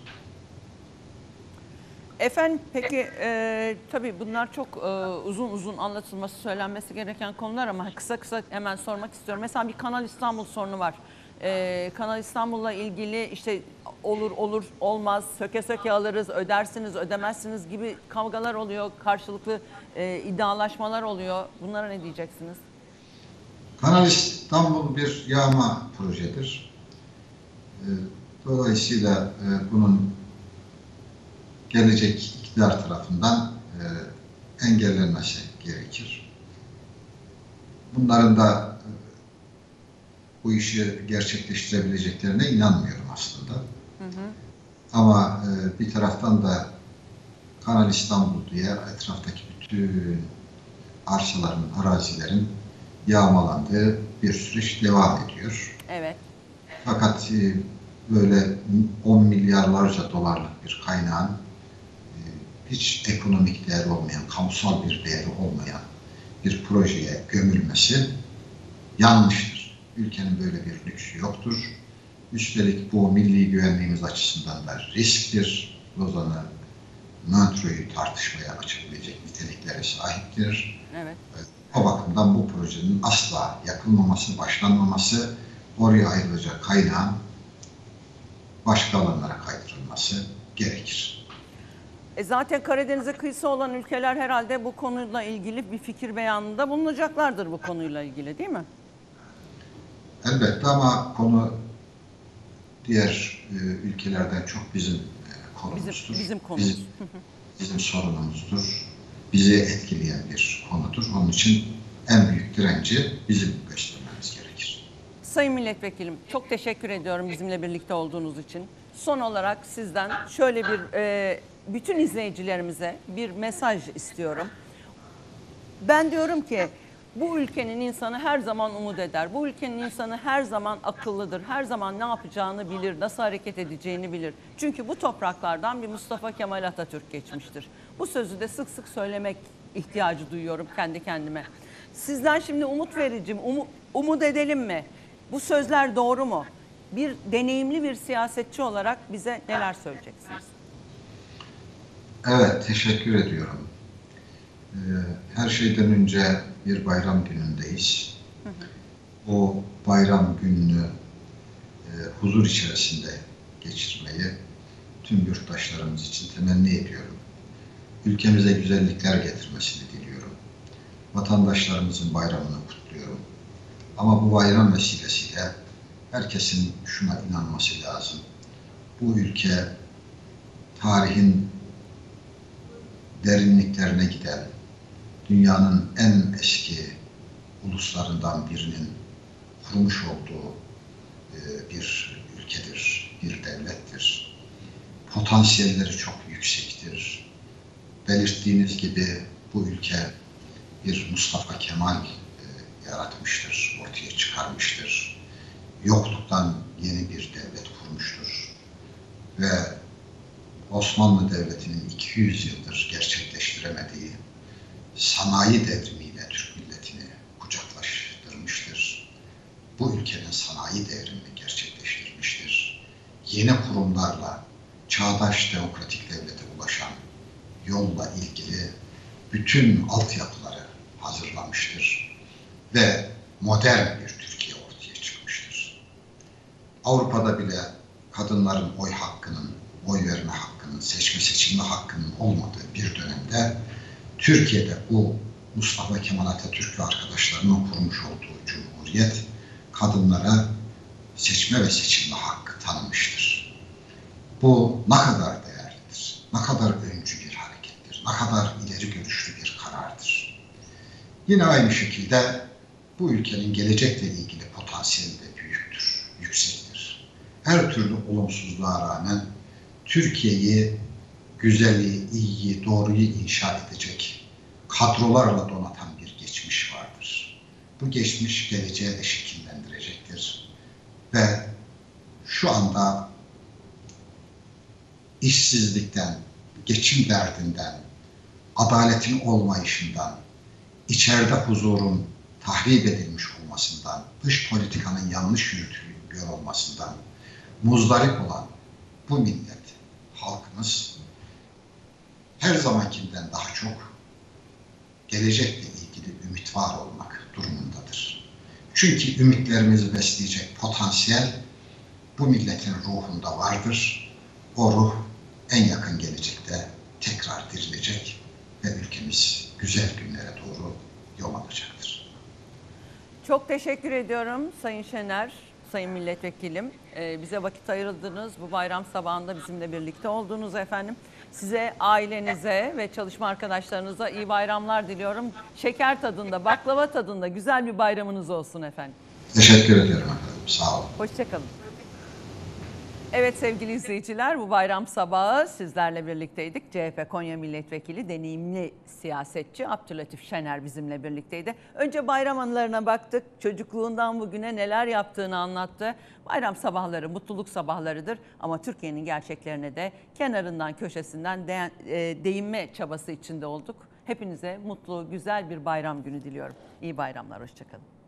Speaker 1: Efendim peki e, tabii bunlar çok e, uzun uzun anlatılması, söylenmesi gereken konular ama kısa kısa hemen sormak istiyorum. Mesela bir Kanal İstanbul sorunu var. E, Kanal İstanbul'la ilgili işte olur olur olmaz, söke söke alırız, ödersiniz ödemezsiniz gibi kavgalar oluyor, karşılıklı e, iddialaşmalar oluyor. Bunlara ne diyeceksiniz?
Speaker 2: Kanal İstanbul bir yağma projedir. E, dolayısıyla e, bunun gelecek iktidar tarafından e, engellenmesi gerekir. Bunların da e, bu işi gerçekleştirebileceklerine inanmıyorum aslında. Hı hı. Ama e, bir taraftan da Kanal İstanbul diye etraftaki bütün arsaların, arazilerin yağmalandığı bir süreç devam ediyor.
Speaker 1: Evet.
Speaker 2: Fakat e, böyle on milyarlarca dolarlık bir kaynağın hiç ekonomik değer olmayan, kamusal bir değeri olmayan bir projeye gömülmesi yanlıştır. Ülkenin böyle bir lüksü yoktur. Üstelik bu milli güvenliğimiz açısından da risktir. Lozan'ı nötroyu tartışmaya açabilecek niteliklere sahiptir.
Speaker 1: Evet.
Speaker 2: O bakımdan bu projenin asla yapılmaması, başlanmaması, oraya ayrılacak kaynağın başka alanlara kaydırılması gerekir.
Speaker 1: E zaten Karadeniz'e kıyısı olan ülkeler herhalde bu konuyla ilgili bir fikir beyanında bulunacaklardır bu konuyla ilgili, değil mi?
Speaker 2: Elbette ama konu diğer e, ülkelerden çok bizim e, konumuzdur.
Speaker 1: Bizim, bizim konumuz.
Speaker 2: Bizim, bizim sorunumuzdur. Bizi etkileyen bir konudur. Onun için en büyük direnci bizim göstermemiz gerekir.
Speaker 1: Sayın Milletvekilim, çok teşekkür ediyorum bizimle birlikte olduğunuz için. Son olarak sizden şöyle bir, e, bütün izleyicilerimize bir mesaj istiyorum. Ben diyorum ki bu ülkenin insanı her zaman umut eder. Bu ülkenin insanı her zaman akıllıdır. Her zaman ne yapacağını bilir, nasıl hareket edeceğini bilir. Çünkü bu topraklardan bir Mustafa Kemal Atatürk geçmiştir. Bu sözü de sık sık söylemek ihtiyacı duyuyorum kendi kendime. Sizden şimdi umut vericim, umu, umut edelim mi? Bu sözler doğru mu? Bir deneyimli bir siyasetçi olarak bize neler söyleyeceksiniz?
Speaker 2: Evet, teşekkür ediyorum. Ee, her şeyden önce bir bayram günündeyiz. Hı hı. O bayram gününü e, huzur içerisinde geçirmeyi tüm yurttaşlarımız için temenni ediyorum. Ülkemize güzellikler getirmesini diliyorum. Vatandaşlarımızın bayramını kutluyorum. Ama bu bayram vesilesiyle herkesin şuna inanması lazım. Bu ülke tarihin derinliklerine giden, dünyanın en eski uluslarından birinin kurmuş olduğu e, bir ülkedir, bir devlettir. Potansiyelleri çok yüksektir. Belirttiğiniz gibi bu ülke bir Mustafa Kemal e, yaratmıştır, ortaya çıkarmıştır. Yokluktan yeni bir devlet kurmuştur. Ve Osmanlı Devleti'nin iki yüz yıldır gerçekleştiremediği sanayi devrimiyle Türk milletini kucaklaştırmıştır. Bu ülkenin sanayi devrimini gerçekleştirmiştir. Yeni kurumlarla çağdaş demokratik devlete ulaşan yolla ilgili bütün altyapıları hazırlamıştır ve modern bir Türkiye ortaya çıkmıştır. Avrupa'da bile kadınların oy hakkının, oy verme hakkının, seçme seçilme hakkının olmadığı bir dönemde Türkiye'de bu Mustafa Kemal Atatürk ve arkadaşlarının kurmuş olduğu cumhuriyet kadınlara seçme ve seçilme hakkı tanımıştır. Bu ne kadar değerlidir, ne kadar öncü bir harekettir, ne kadar ileri görüşlü bir karardır. Yine aynı şekilde bu ülkenin gelecekle ilgili potansiyeli de büyüktür, yüksektir. Her türlü olumsuzluğa rağmen Türkiye'yi güzeli, iyiyi, doğruyu inşa edecek kadrolarla donatan bir geçmiş vardır. Bu geçmiş geleceğe de şekillendirecektir. Ve şu anda işsizlikten, geçim derdinden, adaletin olmayışından, içeride huzurun tahrip edilmiş olmasından, dış politikanın yanlış yürütülüyor olmasından muzdarip olan bu millet, halkımız her zamankinden daha çok gelecekle ilgili ümit var olmak durumundadır. Çünkü ümitlerimizi besleyecek potansiyel bu milletin ruhunda vardır. O ruh en yakın gelecekte tekrar dirilecek ve ülkemiz güzel günlere doğru yol alacaktır.
Speaker 1: Çok teşekkür ediyorum Sayın Şener, Sayın Milletvekilim. Ee, bize vakit ayırdınız. Bu bayram sabahında bizimle birlikte olduğunuz efendim. Size, ailenize ve çalışma arkadaşlarınıza iyi bayramlar diliyorum. Şeker tadında, baklava tadında güzel bir bayramınız olsun efendim.
Speaker 2: Teşekkür ediyorum efendim. Sağ olun.
Speaker 1: Hoşçakalın. Evet sevgili izleyiciler, bu bayram sabahı sizlerle birlikteydik. C H P Konya Milletvekili, deneyimli siyasetçi Abdülatif Şener bizimle birlikteydi. Önce bayram anılarına baktık. Çocukluğundan bugüne neler yaptığını anlattı. Bayram sabahları mutluluk sabahlarıdır ama Türkiye'nin gerçeklerine de kenarından köşesinden de, e, değinme çabası içinde olduk. Hepinize mutlu, güzel bir bayram günü diliyorum. İyi bayramlar, hoşçakalın.